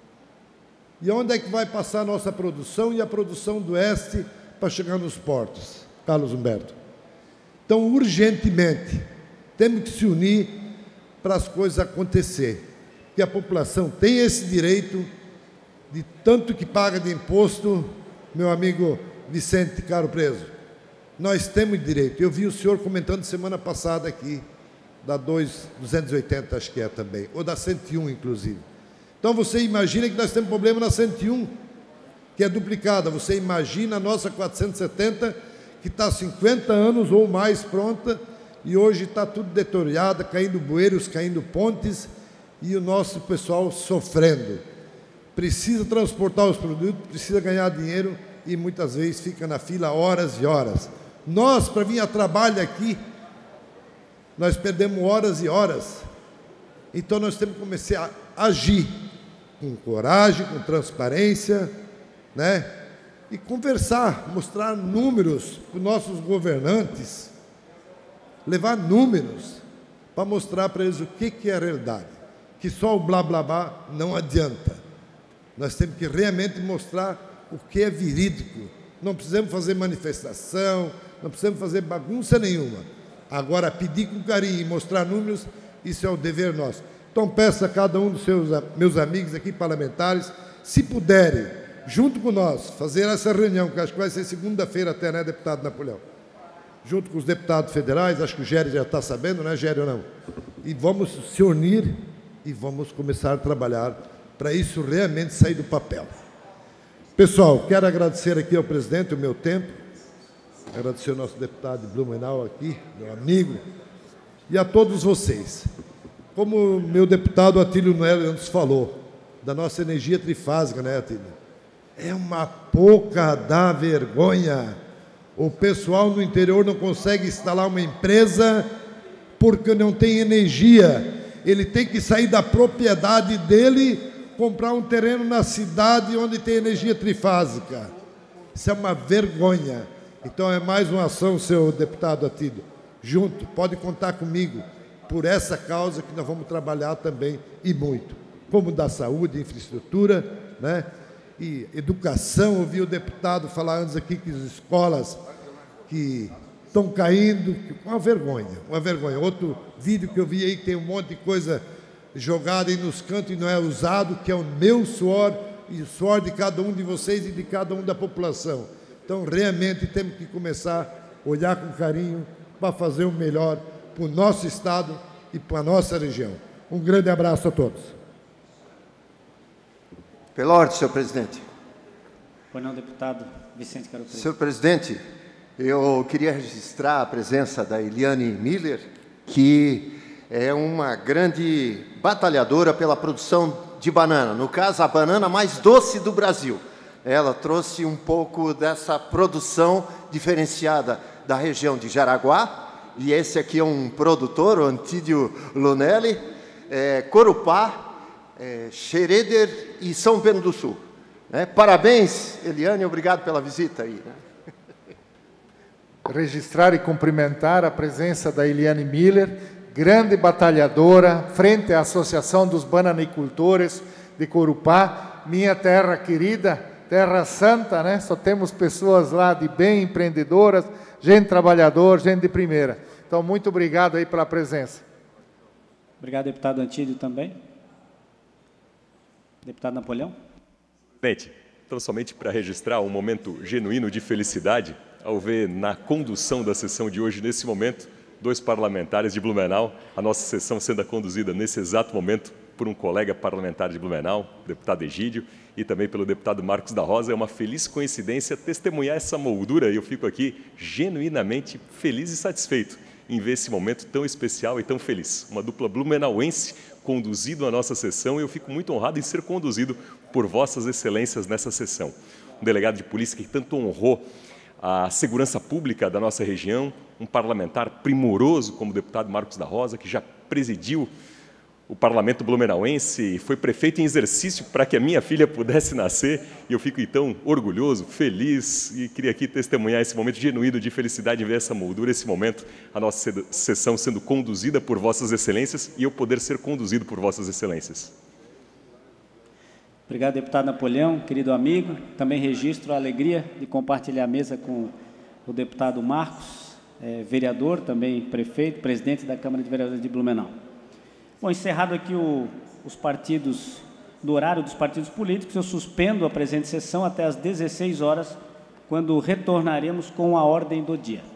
E onde é que vai passar a nossa produção e a produção do Oeste para chegar nos portos, Carlos Humberto? Então, urgentemente, temos que se unir para as coisas acontecerem. Que a população tem esse direito de tanto que paga de imposto, meu amigo Vicente Caro Preso. Nós temos direito. Eu vi o senhor comentando semana passada aqui, da 280, acho que é também, ou da 101, inclusive. Então, você imagina que nós temos problema na 101, que é duplicada. Você imagina a nossa 470, que está há 50 anos ou mais pronta, e hoje está tudo deteriorada, caindo bueiros, caindo pontes, e o nosso pessoal sofrendo. Precisa transportar os produtos, precisa ganhar dinheiro, e muitas vezes fica na fila horas e horas. Nós, para vir a trabalho aqui, nós perdemos horas e horas. Então, nós temos que começar a agir com coragem, com transparência, né? E conversar, mostrar números para os nossos governantes, levar números para mostrar para eles o que é a realidade, que só o blá blá blá não adianta. Nós temos que realmente mostrar o que é verídico. Não precisamos fazer manifestação, não precisamos fazer bagunça nenhuma. Agora, pedir com carinho e mostrar números, isso é o dever nosso. Então, peço a cada um dos meus amigos aqui, parlamentares, se puderem, junto com nós, fazer essa reunião, que acho que vai ser segunda-feira até, né, deputado Napoleão? Junto com os deputados federais, acho que o Gério já está sabendo, né, Gério, ou não? E vamos se unir e vamos começar a trabalhar para isso realmente sair do papel. Pessoal, quero agradecer aqui ao presidente o meu tempo, Agradecer ao nosso deputado de Blumenau aqui, meu amigo, e a todos vocês. Como meu deputado Atílio Noel antes falou, da nossa energia trifásica, né, Atílio? É uma pouca da vergonha. O pessoal no interior não consegue instalar uma empresa porque não tem energia. Ele tem que sair da propriedade dele, comprar um terreno na cidade onde tem energia trifásica. Isso é uma vergonha. Então é mais uma ação, seu deputado Atílio. Junto, pode contar comigo por essa causa que nós vamos trabalhar também e muito. Como da saúde, infraestrutura, né? E educação. Ouvi o deputado falar antes aqui que as escolas que estão caindo, uma vergonha, uma vergonha. Outro vídeo que eu vi aí, tem um monte de coisa jogada aí nos cantos e não é usado, que é o meu suor e o suor de cada um de vocês e de cada um da população. Então, realmente, temos que começar a olhar com carinho para fazer o melhor para o nosso Estado e para a nossa região. Um grande abraço a todos. Pela ordem, senhor presidente. Pois não, deputado Vicente Caro Preto. Senhor presidente, eu queria registrar a presença da Eliane Miller, que é uma grande batalhadora pela produção de banana, no caso, a banana mais doce do Brasil. Ela trouxe um pouco dessa produção diferenciada da região de Jaraguá, e esse aqui é um produtor, o Antídio Lunelli, Corupá, Xereder e São Bento do Sul. Parabéns, Eliane, obrigado pela visita aí. Registrar e cumprimentar a presença da Eliane Miller, grande batalhadora, frente à Associação dos Bananicultores de Corupá, minha terra querida, terra santa, né? Só temos pessoas lá de bem, empreendedoras, gente trabalhadora, gente de primeira. Então, muito obrigado aí pela presença. Obrigado, deputado Antídio, também. Deputado Napoleão. Presidente, então, somente para registrar um momento genuíno de felicidade, ao ver na condução da sessão de hoje, nesse momento, 2 parlamentares de Blumenau, a nossa sessão sendo conduzida nesse exato momento por um colega parlamentar de Blumenau, o deputado Egídio, e também pelo deputado Marcos da Rosa. É uma feliz coincidência testemunhar essa moldura, e eu fico aqui genuinamente feliz e satisfeito em ver esse momento tão especial e tão feliz. Uma dupla blumenauense conduzido a nossa sessão, e eu fico muito honrado em ser conduzido por vossas excelências nessa sessão. Um delegado de polícia que tanto honrou a segurança pública da nossa região, um parlamentar primoroso como o deputado Marcos da Rosa, que já presidiu o parlamento blumenauense, foi prefeito em exercício para que a minha filha pudesse nascer, e eu fico então orgulhoso, feliz, e queria aqui testemunhar esse momento genuíno de felicidade em ver essa moldura, esse momento, a nossa sessão sendo conduzida por vossas excelências e eu poder ser conduzido por vossas excelências. Obrigado, deputado Napoleão, querido amigo. Também registro a alegria de compartilhar a mesa com o deputado Marcos, vereador, também prefeito, presidente da Câmara de Vereadores de Blumenau. Bom, encerrado aqui os partidos, do horário dos partidos políticos, eu suspendo a presente sessão até às 16 horas, quando retornaremos com a ordem do dia.